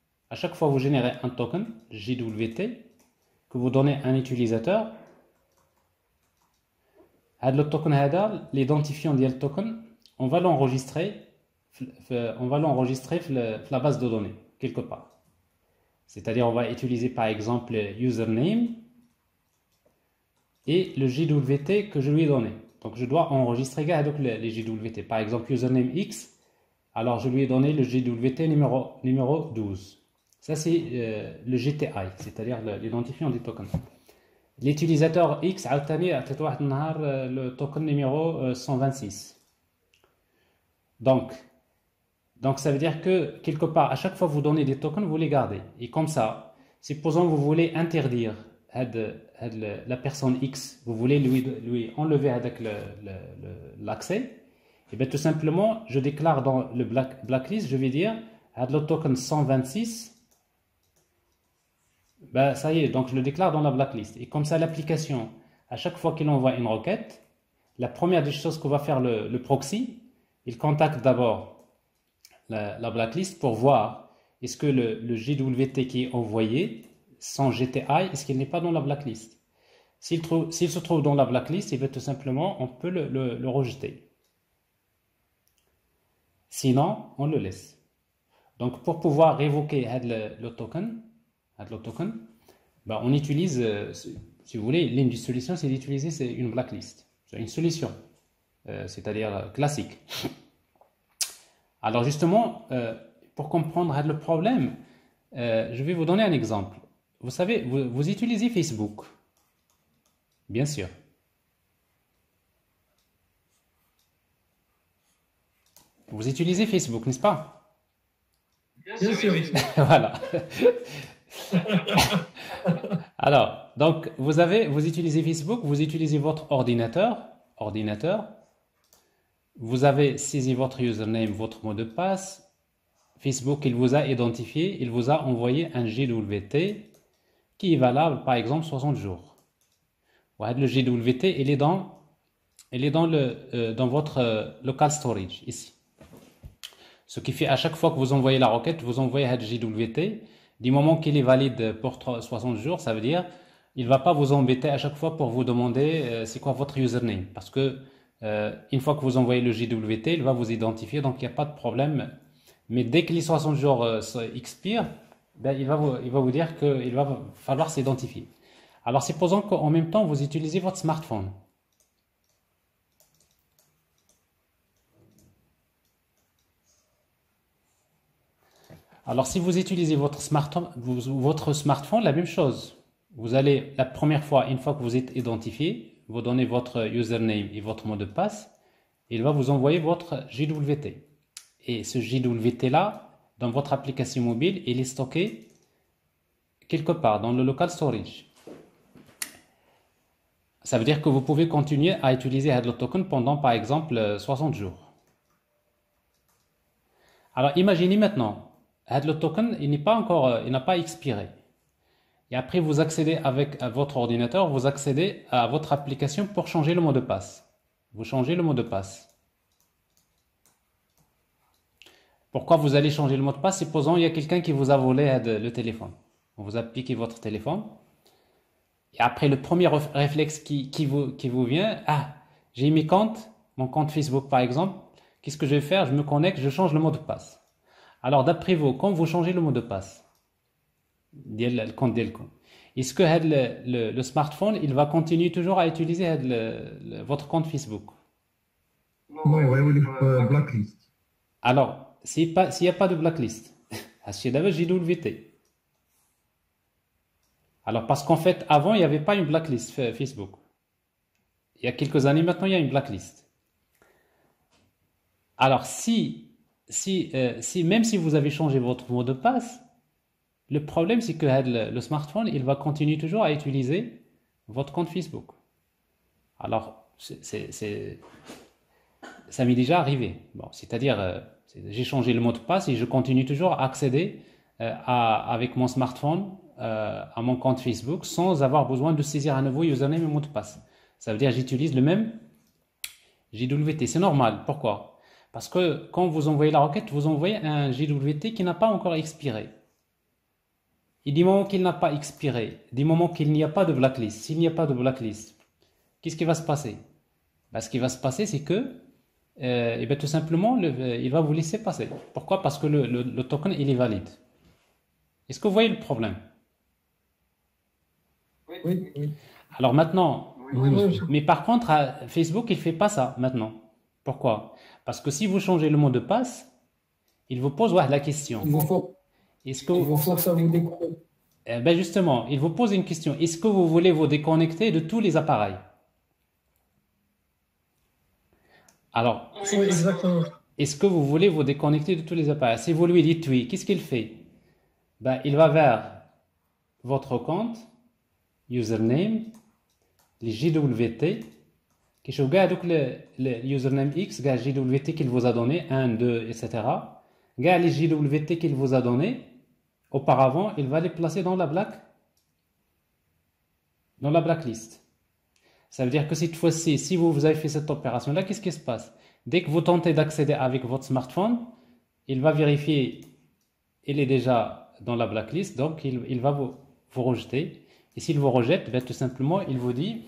JWT, que vous donnez à un utilisateur. Le token l'identifiant de token, on va l'enregistrer la base de données quelque part. C'est-à-dire on va utiliser par exemple username et le JWT que je lui ai donné. Donc je dois enregistrer les JWT. Par exemple username X, alors je lui ai donné le JWT numéro 12. Ça c'est le GTI, c'est-à-dire l'identifiant du token. L'utilisateur X a obtenu le token numéro 126. Donc ça veut dire que quelque part, à chaque fois que vous donnez des tokens, vous les gardez. Et comme ça, supposons que vous voulez interdire la personne X, vous voulez lui enlever avec l'accès, et bien tout simplement, je déclare dans le blacklist, je vais dire, le token 126, ben, ça y est, donc je le déclare dans la blacklist. Et comme ça, l'application, à chaque fois qu'il envoie une requête, la première des choses qu'on va faire le proxy, il contacte d'abord la blacklist pour voir est-ce que le JWT qui est envoyé, sans GTI, est-ce qu'il n'est pas dans la blacklist. S'il se trouve dans la blacklist, il va tout simplement, on peut le rejeter. Sinon, on le laisse. Donc, pour pouvoir révoquer le token, ben, on utilise, si vous voulez, l'une des solutions, c'est d'utiliser une blacklist. C'est une solution, c'est-à-dire classique. Alors justement, pour comprendre le problème, je vais vous donner un exemple. Vous savez, vous utilisez Facebook, bien sûr. Vous utilisez Facebook, n'est-ce pas? Bien sûr. Voilà. Alors, donc, vous utilisez Facebook, vous utilisez votre ordinateur. Vous avez saisi votre username, votre mot de passe. Facebook, il vous a identifié, il vous a envoyé un JWT qui est valable, par exemple, 60 jours. Le JWT, il est dans votre local storage, ici. Ce qui fait, à chaque fois que vous envoyez la requête, vous envoyez un JWT. Du moment qu'il est valide pour 60 jours, ça veut dire il ne va pas vous embêter à chaque fois pour vous demander c'est quoi votre username. Parce que une fois que vous envoyez le JWT, il va vous identifier, donc il n'y a pas de problème. Mais dès que les 60 jours expirent, ben, il va vous dire qu'il va falloir s'identifier. Alors supposons qu'en même temps, vous utilisez votre smartphone. Alors si vous utilisez votre smartphone, la même chose. Vous allez, la première fois, une fois que vous êtes identifié, vous donnez votre username et votre mot de passe, il va vous envoyer votre JWT. Et ce JWT-là, dans votre application mobile, il est stocké quelque part dans le local storage. Ça veut dire que vous pouvez continuer à utiliser le token pendant, par exemple, 60 jours. Alors, imaginez maintenant, le token, il n'est pas encore, il n'a pas expiré. Et après, vous accédez avec votre ordinateur, vous accédez à votre application pour changer le mot de passe. Vous changez le mot de passe. Pourquoi vous allez changer le mot de passe? Supposons il y a quelqu'un qui vous a volé le téléphone. On vous a piqué votre téléphone. Et après, le premier réflexe qui vous vient, ah, j'ai mis mon compte Facebook par exemple. Qu'est-ce que je vais faire? Je me connecte, je change le mot de passe. Alors, d'après vous, quand vous changez le mot de passe, le compte est-ce que le smartphone, il va continuer toujours à utiliser votre compte Facebook? Non, ouais, oui, blacklist. Alors, s'il n'y a pas de blacklist, c'est d'abord JWT. Alors, parce qu'en fait, avant, il n'y avait pas une blacklist Facebook. Il y a quelques années maintenant, il y a une blacklist. Alors, même si vous avez changé votre mot de passe, le problème, c'est que le smartphone, il va continuer toujours à utiliser votre compte Facebook. Alors, ça m'est déjà arrivé. Bon, c'est-à-dire, j'ai changé le mot de passe et je continue toujours à accéder avec mon smartphone à mon compte Facebook sans avoir besoin de saisir un nouveau username et mot de passe. Ça veut dire que j'utilise le même JWT. C'est normal. Pourquoi? Parce que quand vous envoyez la requête, vous envoyez un JWT qui n'a pas encore expiré. Et du moment qu'il n'a pas expiré, du moment qu'il n'y a pas de blacklist, s'il n'y a pas de blacklist, qu'est-ce qui va se passer? Ben, ce qui va se passer, c'est que et bien, tout simplement, il va vous laisser passer. Pourquoi? Parce que le token, il est valide. Est-ce que vous voyez le problème? Oui, oui. Alors maintenant, Oui, mais par contre, Facebook, il ne fait pas ça maintenant. Pourquoi? Parce que si vous changez le mot de passe, il vous pose la question. Ils vont forcer à vous déconnecter. Ben justement, il vous pose une question. Est-ce que vous voulez vous déconnecter de tous les appareils? Alors, Oui, exactement. est-ce que vous voulez vous déconnecter de tous les appareils? Si vous lui dites oui, qu'est-ce qu'il fait? Ben, il va vers votre compte, username, les JWT, qui sont le username X, le JWT qu'il vous a donné, 1, 2, etc. Les JWT qu'il vous a donné, auparavant, il va les placer dans la blacklist. Ça veut dire que cette fois-ci, si vous avez fait cette opération-là, qu'est-ce qui se passe? Dès que vous tentez d'accéder avec votre smartphone, il va vérifier, il est déjà dans la blacklist, donc il va vous rejeter. Et s'il vous rejette, ben, tout simplement, il vous dit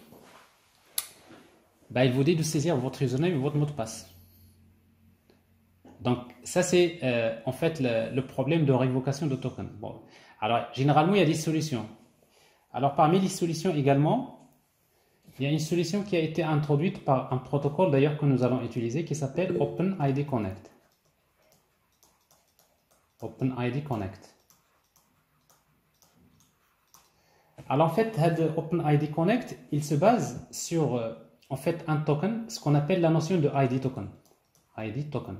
de saisir votre username et votre mot de passe. Donc, ça, c'est en fait le problème de révocation de token. Bon. Alors, généralement, il y a des solutions. Alors, parmi les solutions également, il y a une solution qui a été introduite par un protocole d'ailleurs que nous allons utiliser qui s'appelle OpenID Connect. OpenID Connect. Alors, en fait, OpenID Connect, il se base sur en fait un token, ce qu'on appelle la notion de ID token. ID token.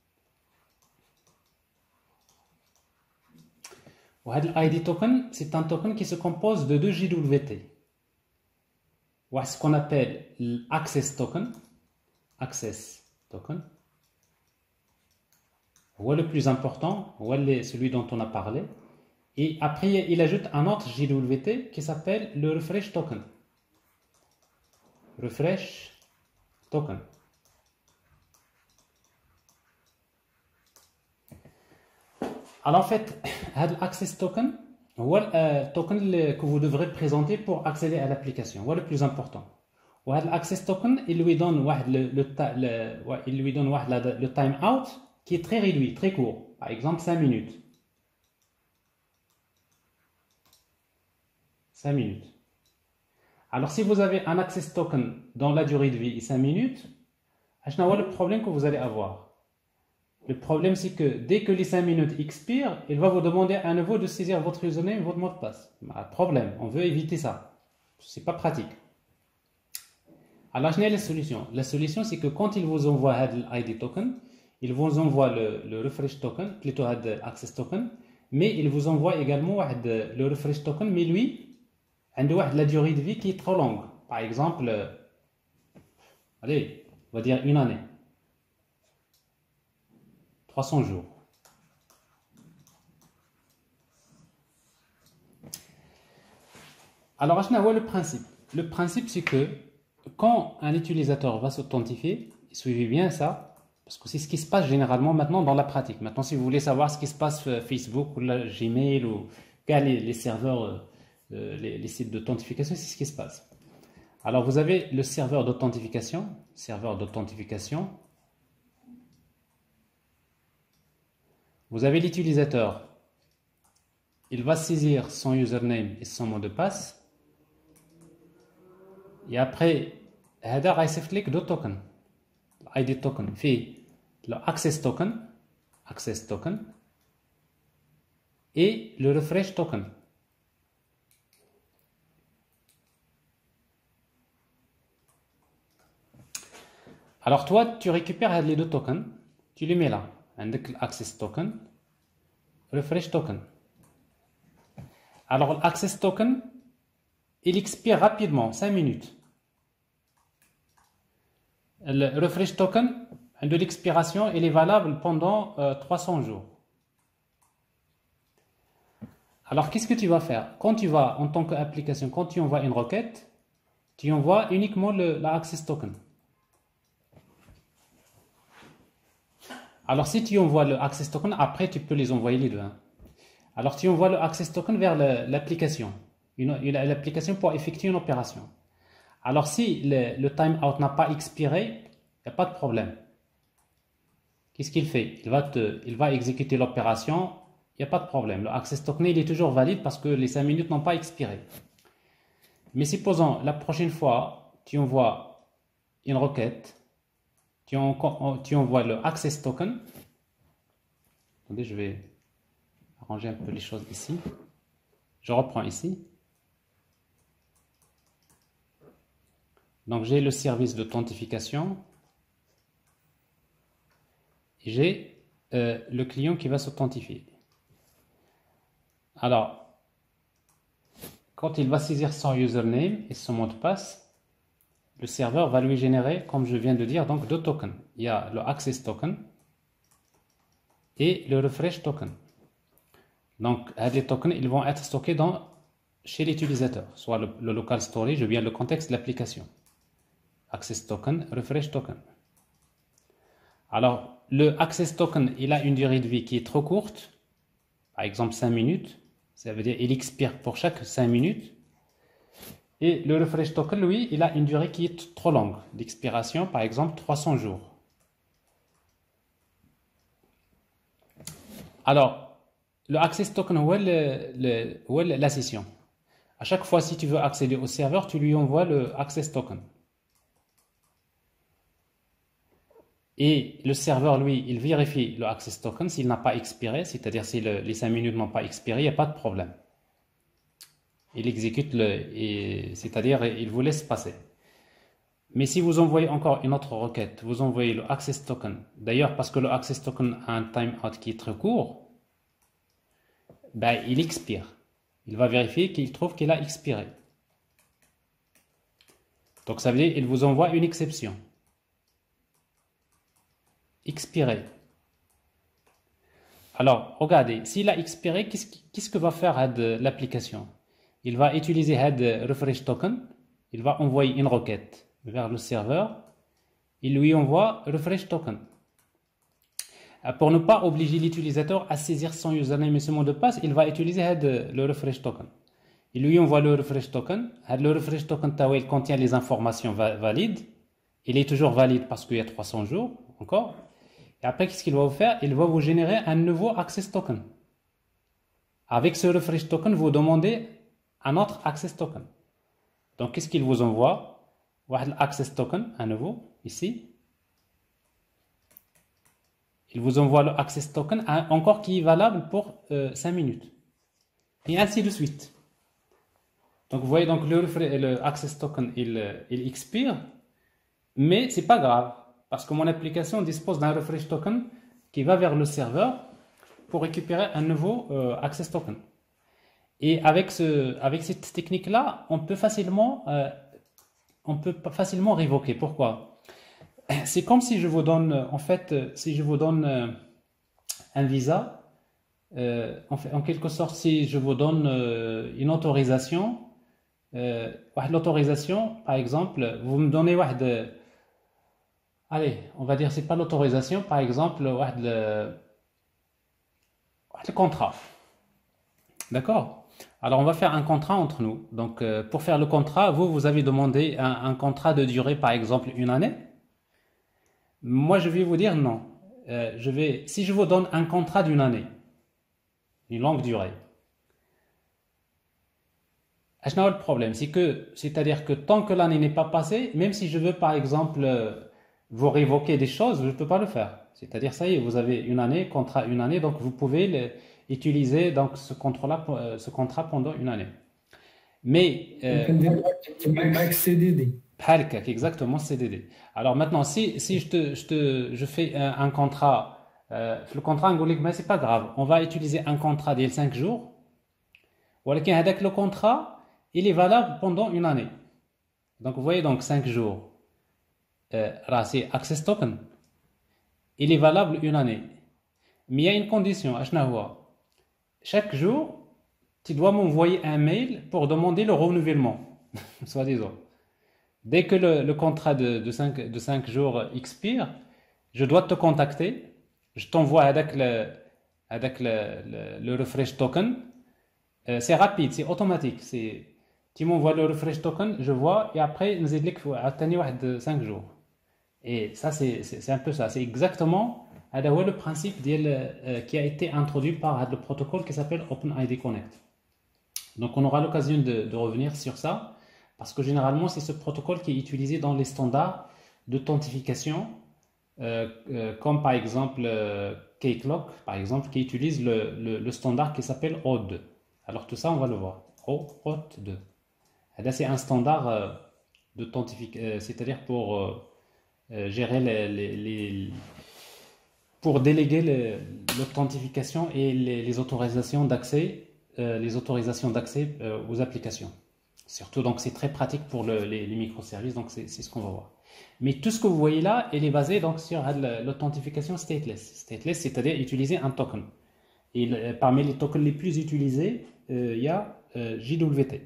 l'ID token, c'est un token qui se compose de deux JWT. Ou ce qu'on appelle l'Access token. Access token. Ou le plus important, ou celui dont on a parlé. Et après, il ajoute un autre JWT qui s'appelle le Refresh token. Refresh token. Alors en fait, l'Access token, c'est le token que vous devrez présenter pour accéder à l'application. C'est le plus important. l'Access token, il lui donne le time out qui est très réduit, très court. Par exemple, 5 minutes. 5 minutes. Alors si vous avez un Access token dont la durée de vie est 5 minutes, quel est le problème que vous allez avoir? Le problème, c'est que dès que les 5 minutes expirent, il va vous demander à nouveau de saisir votre username et votre mot de passe. Problème, on veut éviter ça. C'est pas pratique. Alors, je n'ai la solution. La solution, c'est que quand il vous envoie l'ID token, il vous envoie le refresh token, plutôt l'access token, mais il vous envoie également le refresh token, mais lui, il a la durée de vie qui est trop longue. Par exemple, allez, on va dire une année. 300 jours. Alors, le principe. Le principe, c'est que quand un utilisateur va s'authentifier, suivez bien ça, parce que c'est ce qui se passe généralement maintenant dans la pratique. Maintenant, si vous voulez savoir ce qui se passe sur Facebook ou la Gmail ou les serveurs, les sites d'authentification, c'est ce qui se passe. Alors, vous avez le serveur d'authentification. Vous avez l'utilisateur. Il va saisir son username et son mot de passe. Et après, هذا غيصيفط لك 2 tokens. ID token فيه le access token et le refresh token. Alors toi, tu récupères les 2 tokens, tu les mets là. عندك l'access token, refresh token. Alors l'access token, il expire rapidement, 5 minutes. Le refresh token, de l'expiration, il est valable pendant 300 jours. Alors, qu'est-ce que tu vas faire? Quand tu vas, en tant qu'application, quand tu envoies une requête, tu envoies uniquement la access token. Alors, si tu envoies le access token, après, tu peux les envoyer les deux. Hein. Alors, tu envoies le access token vers l'application. L'application pour effectuer une opération. Alors, si le timeout n'a pas expiré, il n'y a pas de problème. Qu'est-ce qu'il fait? Il va exécuter l'opération, il n'y a pas de problème. Le access token, il est toujours valide parce que les 5 minutes n'ont pas expiré. Mais supposons, la prochaine fois, tu envoies une requête, tu envoies le access token. Attendez, je vais arranger un peu les choses ici. Je reprends ici. Donc, j'ai le service d'authentification. J'ai le client qui va s'authentifier. Alors, quand il va saisir son username et son mot de passe, le serveur va lui générer, comme je viens de dire, donc 2 tokens. Il y a le access token et le refresh token. Donc, les tokens, ils vont être stockés chez l'utilisateur, soit le local storage ou bien le contexte de l'application. Access token, refresh token. Alors, le access token, il a une durée de vie qui est trop courte, par exemple 5 minutes, ça veut dire qu'il expire pour chaque 5 minutes. Et le refresh token, lui, il a une durée qui est trop longue, d'expiration, par exemple 300 jours. Alors, le access token, où est la session? À chaque fois, si tu veux accéder au serveur, tu lui envoies le access token. Et le serveur, lui, il vérifie le access token s'il n'a pas expiré, c'est-à-dire si les 5 minutes n'ont pas expiré, il n'y a pas de problème. Il exécute c'est-à-dire il vous laisse passer. Mais si vous envoyez encore une autre requête, vous envoyez le access token, d'ailleurs parce que le access token a un timeout qui est très court, ben, il expire. Il va vérifier qu'il trouve qu'il a expiré. Donc ça veut dire qu'il vous envoie une exception. Expiré. Alors, regardez, s'il a expiré, qu'est-ce que va faire l'application? Il va utiliser refresh token, il va envoyer une requête vers le serveur, il lui envoie refresh token. Pour ne pas obliger l'utilisateur à saisir son username et son mot de passe, il va utiliser le refresh token. Il lui envoie le refresh token. Le refresh token il contient les informations valides. Il est toujours valide parce qu'il y a 300 jours encore. Et après, qu'est-ce qu'il va vous faire? Il va vous générer un nouveau access token. Avec ce refresh token, vous demandez un autre access token. Donc, qu'est-ce qu'il vous envoie? Access token, à nouveau, ici. Il vous envoie le access token encore qui est valable pour 5 minutes. Et ainsi de suite. Donc, vous voyez, donc, le access token, il expire. Mais ce n'est pas grave. Parce que mon application dispose d'un refresh token qui va vers le serveur pour récupérer un nouveau access token. Et avec cette technique-là, on peut facilement révoquer. Pourquoi? C'est comme si je vous donne, en fait, si je vous donne un visa, en quelque sorte, si je vous donne une autorisation l'autorisation, par exemple, vous me donnez allez, on va dire c'est pas l'autorisation, par exemple, le contrat. D'accord? Alors on va faire un contrat entre nous. Donc pour faire le contrat, vous avez demandé un contrat de durée, par exemple, 1 année. Moi je vais vous dire non. Si je vous donne un contrat d'1 année, une longue durée, le problème, c'est-à-dire que tant que l'année n'est pas passée, même si je veux par exemple vous révoquer des choses, je ne peux pas le faire. C'est-à-dire, ça y est, vous avez 1 année, contrat 1 année, donc vous pouvez utiliser donc, ce contrat pendant 1 année. Mais, CDD. Exactement, CDD. Alors maintenant, si je fais un contrat, le contrat, c'est pas grave, on va utiliser un contrat de 5 jours, avec le contrat, il est valable pendant 1 année. Donc vous voyez, donc 5 jours, c'est access token, il est valable 1 année. Mais il y a une condition, chaque jour, tu dois m'envoyer un mail pour demander le renouvellement, soi-disant. Dès que le contrat de 5 jours expire, je dois te contacter, je t'envoie avec le refresh token. C'est rapide, c'est automatique. Tu m'envoies le refresh token, je vois, et après, nous atteignons de 5 jours. Et ça, c'est un peu ça. C'est exactement le principe qui a été introduit par le protocole qui s'appelle OpenID Connect. Donc, on aura l'occasion de revenir sur ça, parce que généralement, c'est ce protocole qui est utilisé dans les standards d'authentification, comme par exemple Keycloak, par exemple, qui utilise le standard qui s'appelle OAuth2. Alors, tout ça, on va le voir. OAuth2. C'est un standard d'authentification, c'est-à-dire pour gérer pour déléguer l'authentification et les autorisations d'accès, aux applications. Surtout, donc c'est très pratique pour les microservices, donc c'est ce qu'on va voir. Mais tout ce que vous voyez là, il est basé donc sur l'authentification stateless. Stateless, c'est-à-dire utiliser un token. Et parmi les tokens les plus utilisés, il y a JWT.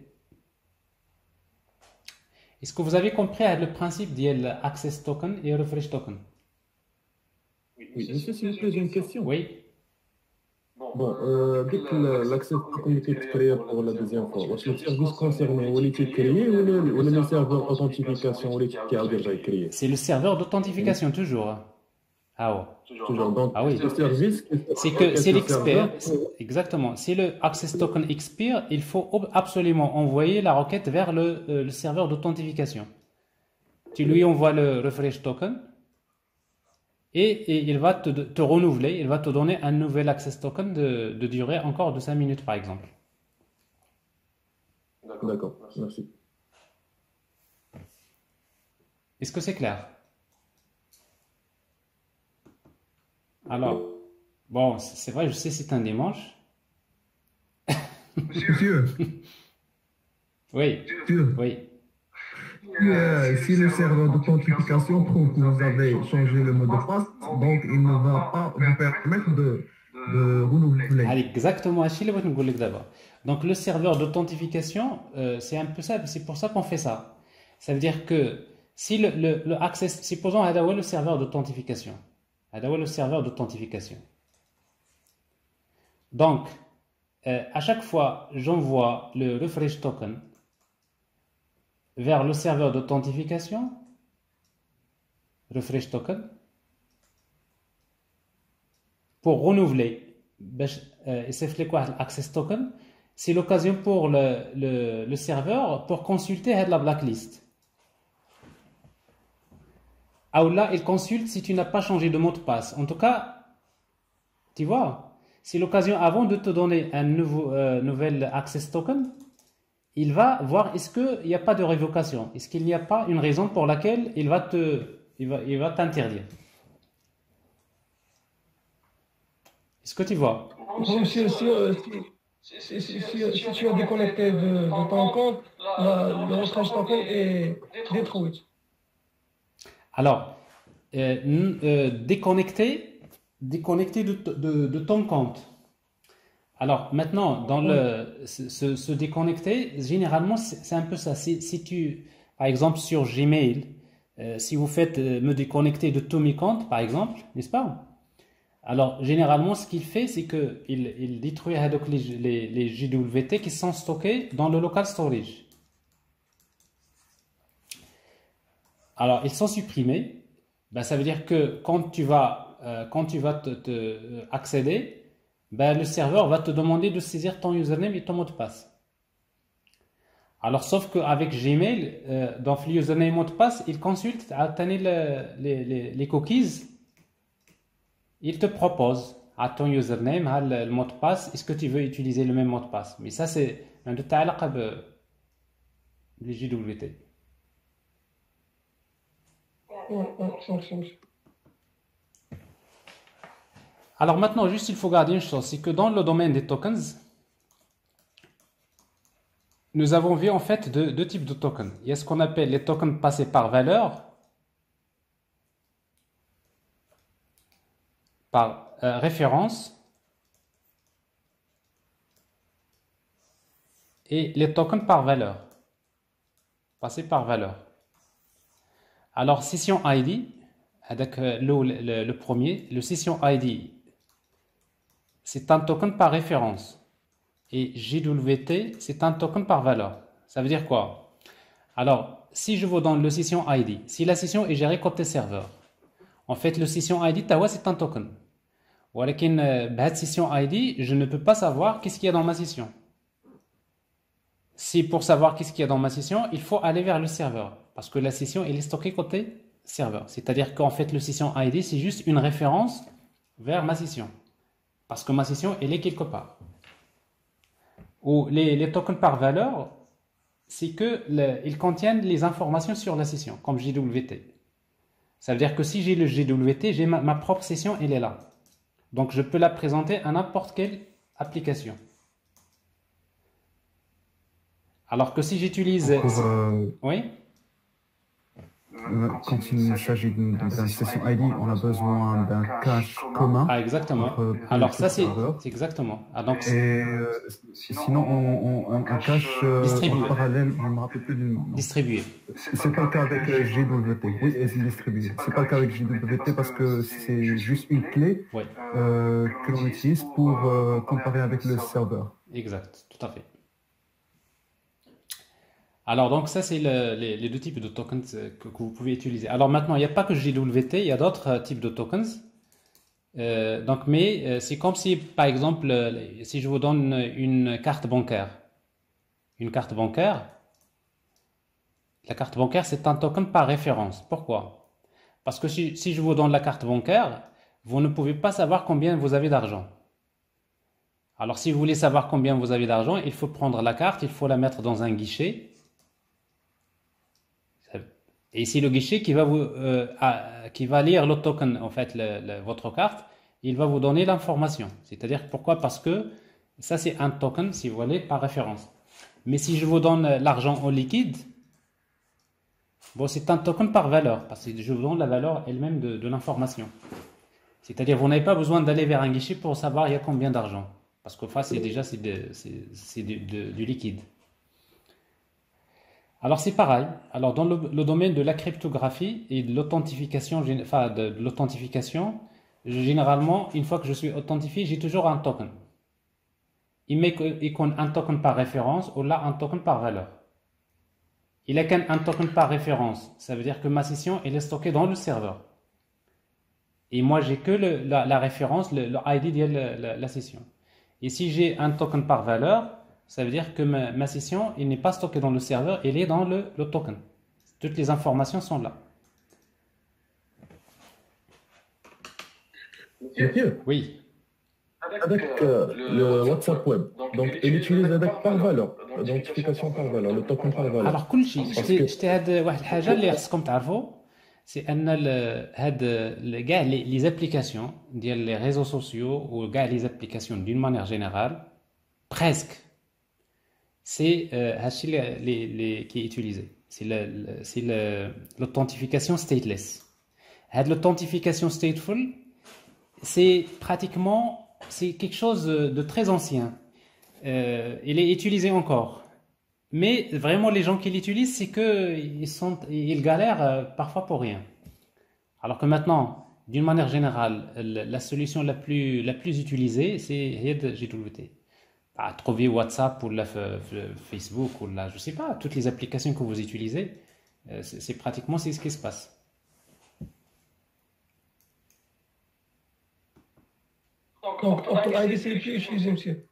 Est-ce que vous avez compris le principe de l'Access Token et Refresh Token? Oui, monsieur, s'il vous plaît, j'ai une question. Oui. Bon, dès que l'Access Token est créé pour la deuxième fois, le service concerné, où il est créé ou le serveur d'authentification où il est déjà créé? C'est le serveur d'authentification, toujours. Ah ouais. Toujours. Donc, ah oui. Le service, c'est l'expert. Exactement. Si le Access Token expire, il faut absolument envoyer la requête vers le serveur d'authentification. Tu lui envoies le Refresh Token et il va te renouveler, il va te donner un nouvel Access Token de durée encore de 5 minutes, par exemple. D'accord, merci. Est-ce que c'est clair? Alors, bon, c'est vrai, je sais, c'est un dimanche. Monsieur, Oui, monsieur, oui. si le serveur d'authentification trouve que vous avez changé le mot de passe, donc il ne va pas vous permettre de renouveler. Exactement, Achille, je vais vous le dire d'abord. Donc, le serveur d'authentification, c'est un peu ça, c'est pour ça qu'on fait ça. Ça veut dire que si le access, supposons le serveur d'authentification. Le serveur d'authentification. Donc, à chaque fois, j'envoie le refresh token vers le serveur d'authentification, refresh token, pour renouveler. Access token, c'est l'occasion pour le serveur pour consulter la blacklist. Ou là, il consulte si tu n'as pas changé de mot de passe. En tout cas, tu vois, c'est l'occasion avant de te donner un nouvel access token, il va voir est-ce qu'il n'y a pas de révocation, est-ce qu'il n'y a pas une raison pour laquelle il va t'interdire. Est-ce que tu vois? Monsieur, si tu as déconnecté de ton compte, le refresh token est détruit. Alors, déconnecter de ton compte. Alors maintenant, dans se déconnecter, généralement, c'est un peu ça. Si tu, par exemple, sur Gmail, si vous faites me déconnecter de tous mes comptes, par exemple, n'est-ce pas? Alors, généralement, ce qu'il fait, c'est qu'il détruit donc, les JWT qui sont stockés dans le local storage. Alors, ils sont supprimés. Ben, ça veut dire que quand tu vas accéder, ben, le serveur va te demander de saisir ton username et ton mot de passe. Alors, sauf qu'avec Gmail, dans le username et mot de passe, il consulte à les cookies. Il te propose à ton username, à le mot de passe, est-ce que tu veux utiliser le même mot de passe? Mais ça, c'est un détail de JWT. Alors maintenant, juste il faut garder une chose, c'est que dans le domaine des tokens, nous avons vu en fait deux types de tokens. Il y a ce qu'on appelle les tokens passés par valeur, par référence, et les tokens par valeur, passés par valeur. Alors, session ID, avec le premier, le session ID, c'est un token par référence. Et JWT, c'est un token par valeur. Ça veut dire quoi? Alors, si je vous donne le session ID, si la session est gérée côté serveur, en fait, le session ID, c'est un token. ولكن بهذه session ID, je ne peux pas savoir qu'est-ce qu'il y a dans ma session. Si pour savoir qu'est-ce qu'il y a dans ma session, il faut aller vers le serveur. Parce que la session, elle est stockée côté serveur. C'est-à-dire qu'en fait, le session ID, c'est juste une référence vers ma session. Parce que ma session, elle est quelque part. Ou les tokens par valeur, c'est qu'ils contiennent les informations sur la session, comme JWT. Ça veut dire que si j'ai le JWT, j'ai ma propre session, elle est là. Donc, je peux la présenter à n'importe quelle application. Alors que si j'utilise... Oui? Quand il s'agit d'une session ID, on a besoin d'un cache commun. Ah, exactement. Alors ça, c'est exactement. Ah, donc, et sinon, on cache en parallèle, je ne me rappelle plus du nom. Distribué. C'est pas le cas avec JWT. Oui, c'est distribué. C'est pas le cas avec JWT parce que c'est juste une clé que l'on utilise pour comparer avec le serveur. Exact, tout à fait. Alors, donc, ça, c'est les deux types de tokens que vous pouvez utiliser. Alors, maintenant, il n'y a pas que JWT, il y a d'autres types de tokens. Mais c'est comme si, par exemple, si je vous donne une carte bancaire. Une carte bancaire, la carte bancaire, c'est un token par référence. Pourquoi? Parce que si je vous donne la carte bancaire, vous ne pouvez pas savoir combien vous avez d'argent. Alors, si vous voulez savoir combien vous avez d'argent, il faut prendre la carte, il faut la mettre dans un guichet. Et c'est le guichet qui va lire le token, en fait, votre carte, il va vous donner l'information. C'est-à-dire pourquoi? Parce que ça, c'est un token, si vous voulez, par référence. Mais si je vous donne l'argent en liquide, bon, c'est un token par valeur, parce que je vous donne la valeur elle-même de l'information. C'est-à-dire, vous n'avez pas besoin d'aller vers un guichet pour savoir il y a combien d'argent. Parce qu'au fait, c'est du liquide. Alors c'est pareil. Alors dans le domaine de la cryptographie et de l'authentification, généralement, une fois que je suis authentifié, j'ai toujours un token. Il met un token par référence ou là un token par valeur. Il a qu'un token par référence. Ça veut dire que ma session elle est stockée dans le serveur. Et moi j'ai que la référence, le ID de la session. Et si j'ai un token par valeur, ça veut dire que ma session n'est pas stockée dans le serveur, elle est dans le token. Toutes les informations sont là. Monsieur, Oui. avec le WhatsApp Web, donc il utilise avec par valeur, l'identification par valeur, le token par valeur. Alors, كل شيء شتي هاد واحد الحاجة اللي خصكم تعرفوا سي ان هاد كاع لي زابليكاسيون ديال لي ريزو سوسيو وكاع لي زابليكاسيون دون مانيير جينيرال presque c'est هادشي qui est utilisé. C'est l'authentification stateless. L'authentification stateful, c'est pratiquement c'est quelque chose de très ancien. Il est utilisé encore. Mais vraiment, les gens qui l'utilisent, c'est qu'ils galèrent parfois pour rien. Alors que maintenant, d'une manière générale, la solution la plus utilisée, c'est JWT. Trouver WhatsApp ou Facebook ou je sais pas, toutes les applications que vous utilisez, c'est pratiquement ce qui se passe. Donc, Apple ID, c'est le plus utilisé, monsieur.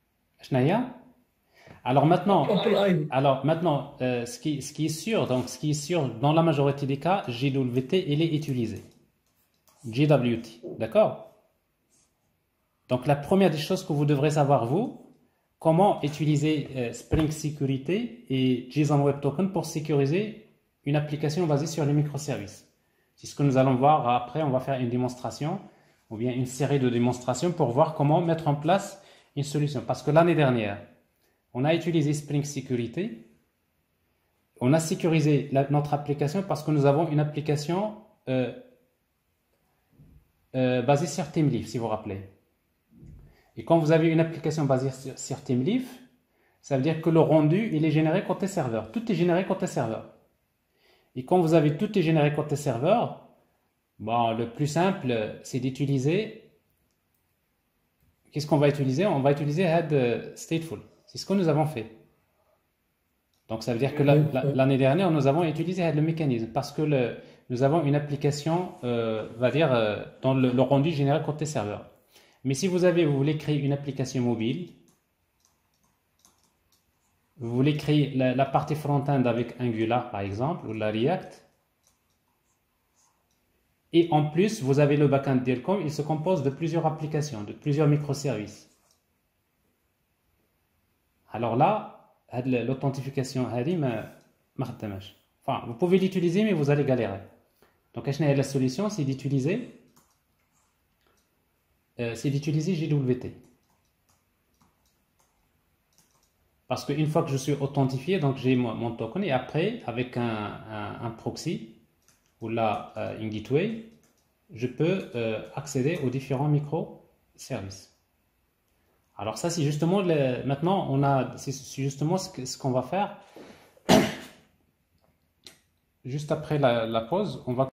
Alors maintenant, ce qui est sûr, donc ce qui est sûr dans la majorité des cas, JWT, il est utilisé. JWT, d'accord? Donc la première des choses que vous devrez savoir, vous, comment utiliser Spring Security et JSON Web Token pour sécuriser une application basée sur les microservices. C'est ce que nous allons voir après. On va faire une démonstration ou bien une série de démonstrations pour voir comment mettre en place une solution. Parce que l'année dernière, on a utilisé Spring Security. On a sécurisé notre application parce que nous avons une application basée sur TeamLeaf, si vous vous rappelez. Et quand vous avez une application basée sur TeamLeaf, ça veut dire que le rendu, il est généré côté serveur. Tout est généré côté serveur. Et quand vous avez tout est généré côté serveur, bon, le plus simple, c'est d'utiliser... Qu'est-ce qu'on va utiliser? On va utiliser Head Stateful. C'est ce que nous avons fait. Donc, ça veut dire que l'année dernière, nous avons utilisé le mécanisme parce que nous avons une application, va dire, dans le rendu généré côté serveur. Mais si vous voulez créer une application mobile, vous voulez créer la partie front-end avec Angular, par exemple, ou la React, et en plus, vous avez le backend DIRCOM, il se compose de plusieurs applications, de plusieurs microservices. Alors là, l'authentification, enfin, vous pouvez l'utiliser, mais vous allez galérer. Donc, la solution, c'est d'utiliser JWT. Parce qu'une fois que je suis authentifié, donc j'ai mon token, et après, avec un proxy, ou là, une gateway, je peux accéder aux différents microservices. Alors ça, c'est justement, maintenant, c'est justement ce qu'on va faire. Juste après la pause, on va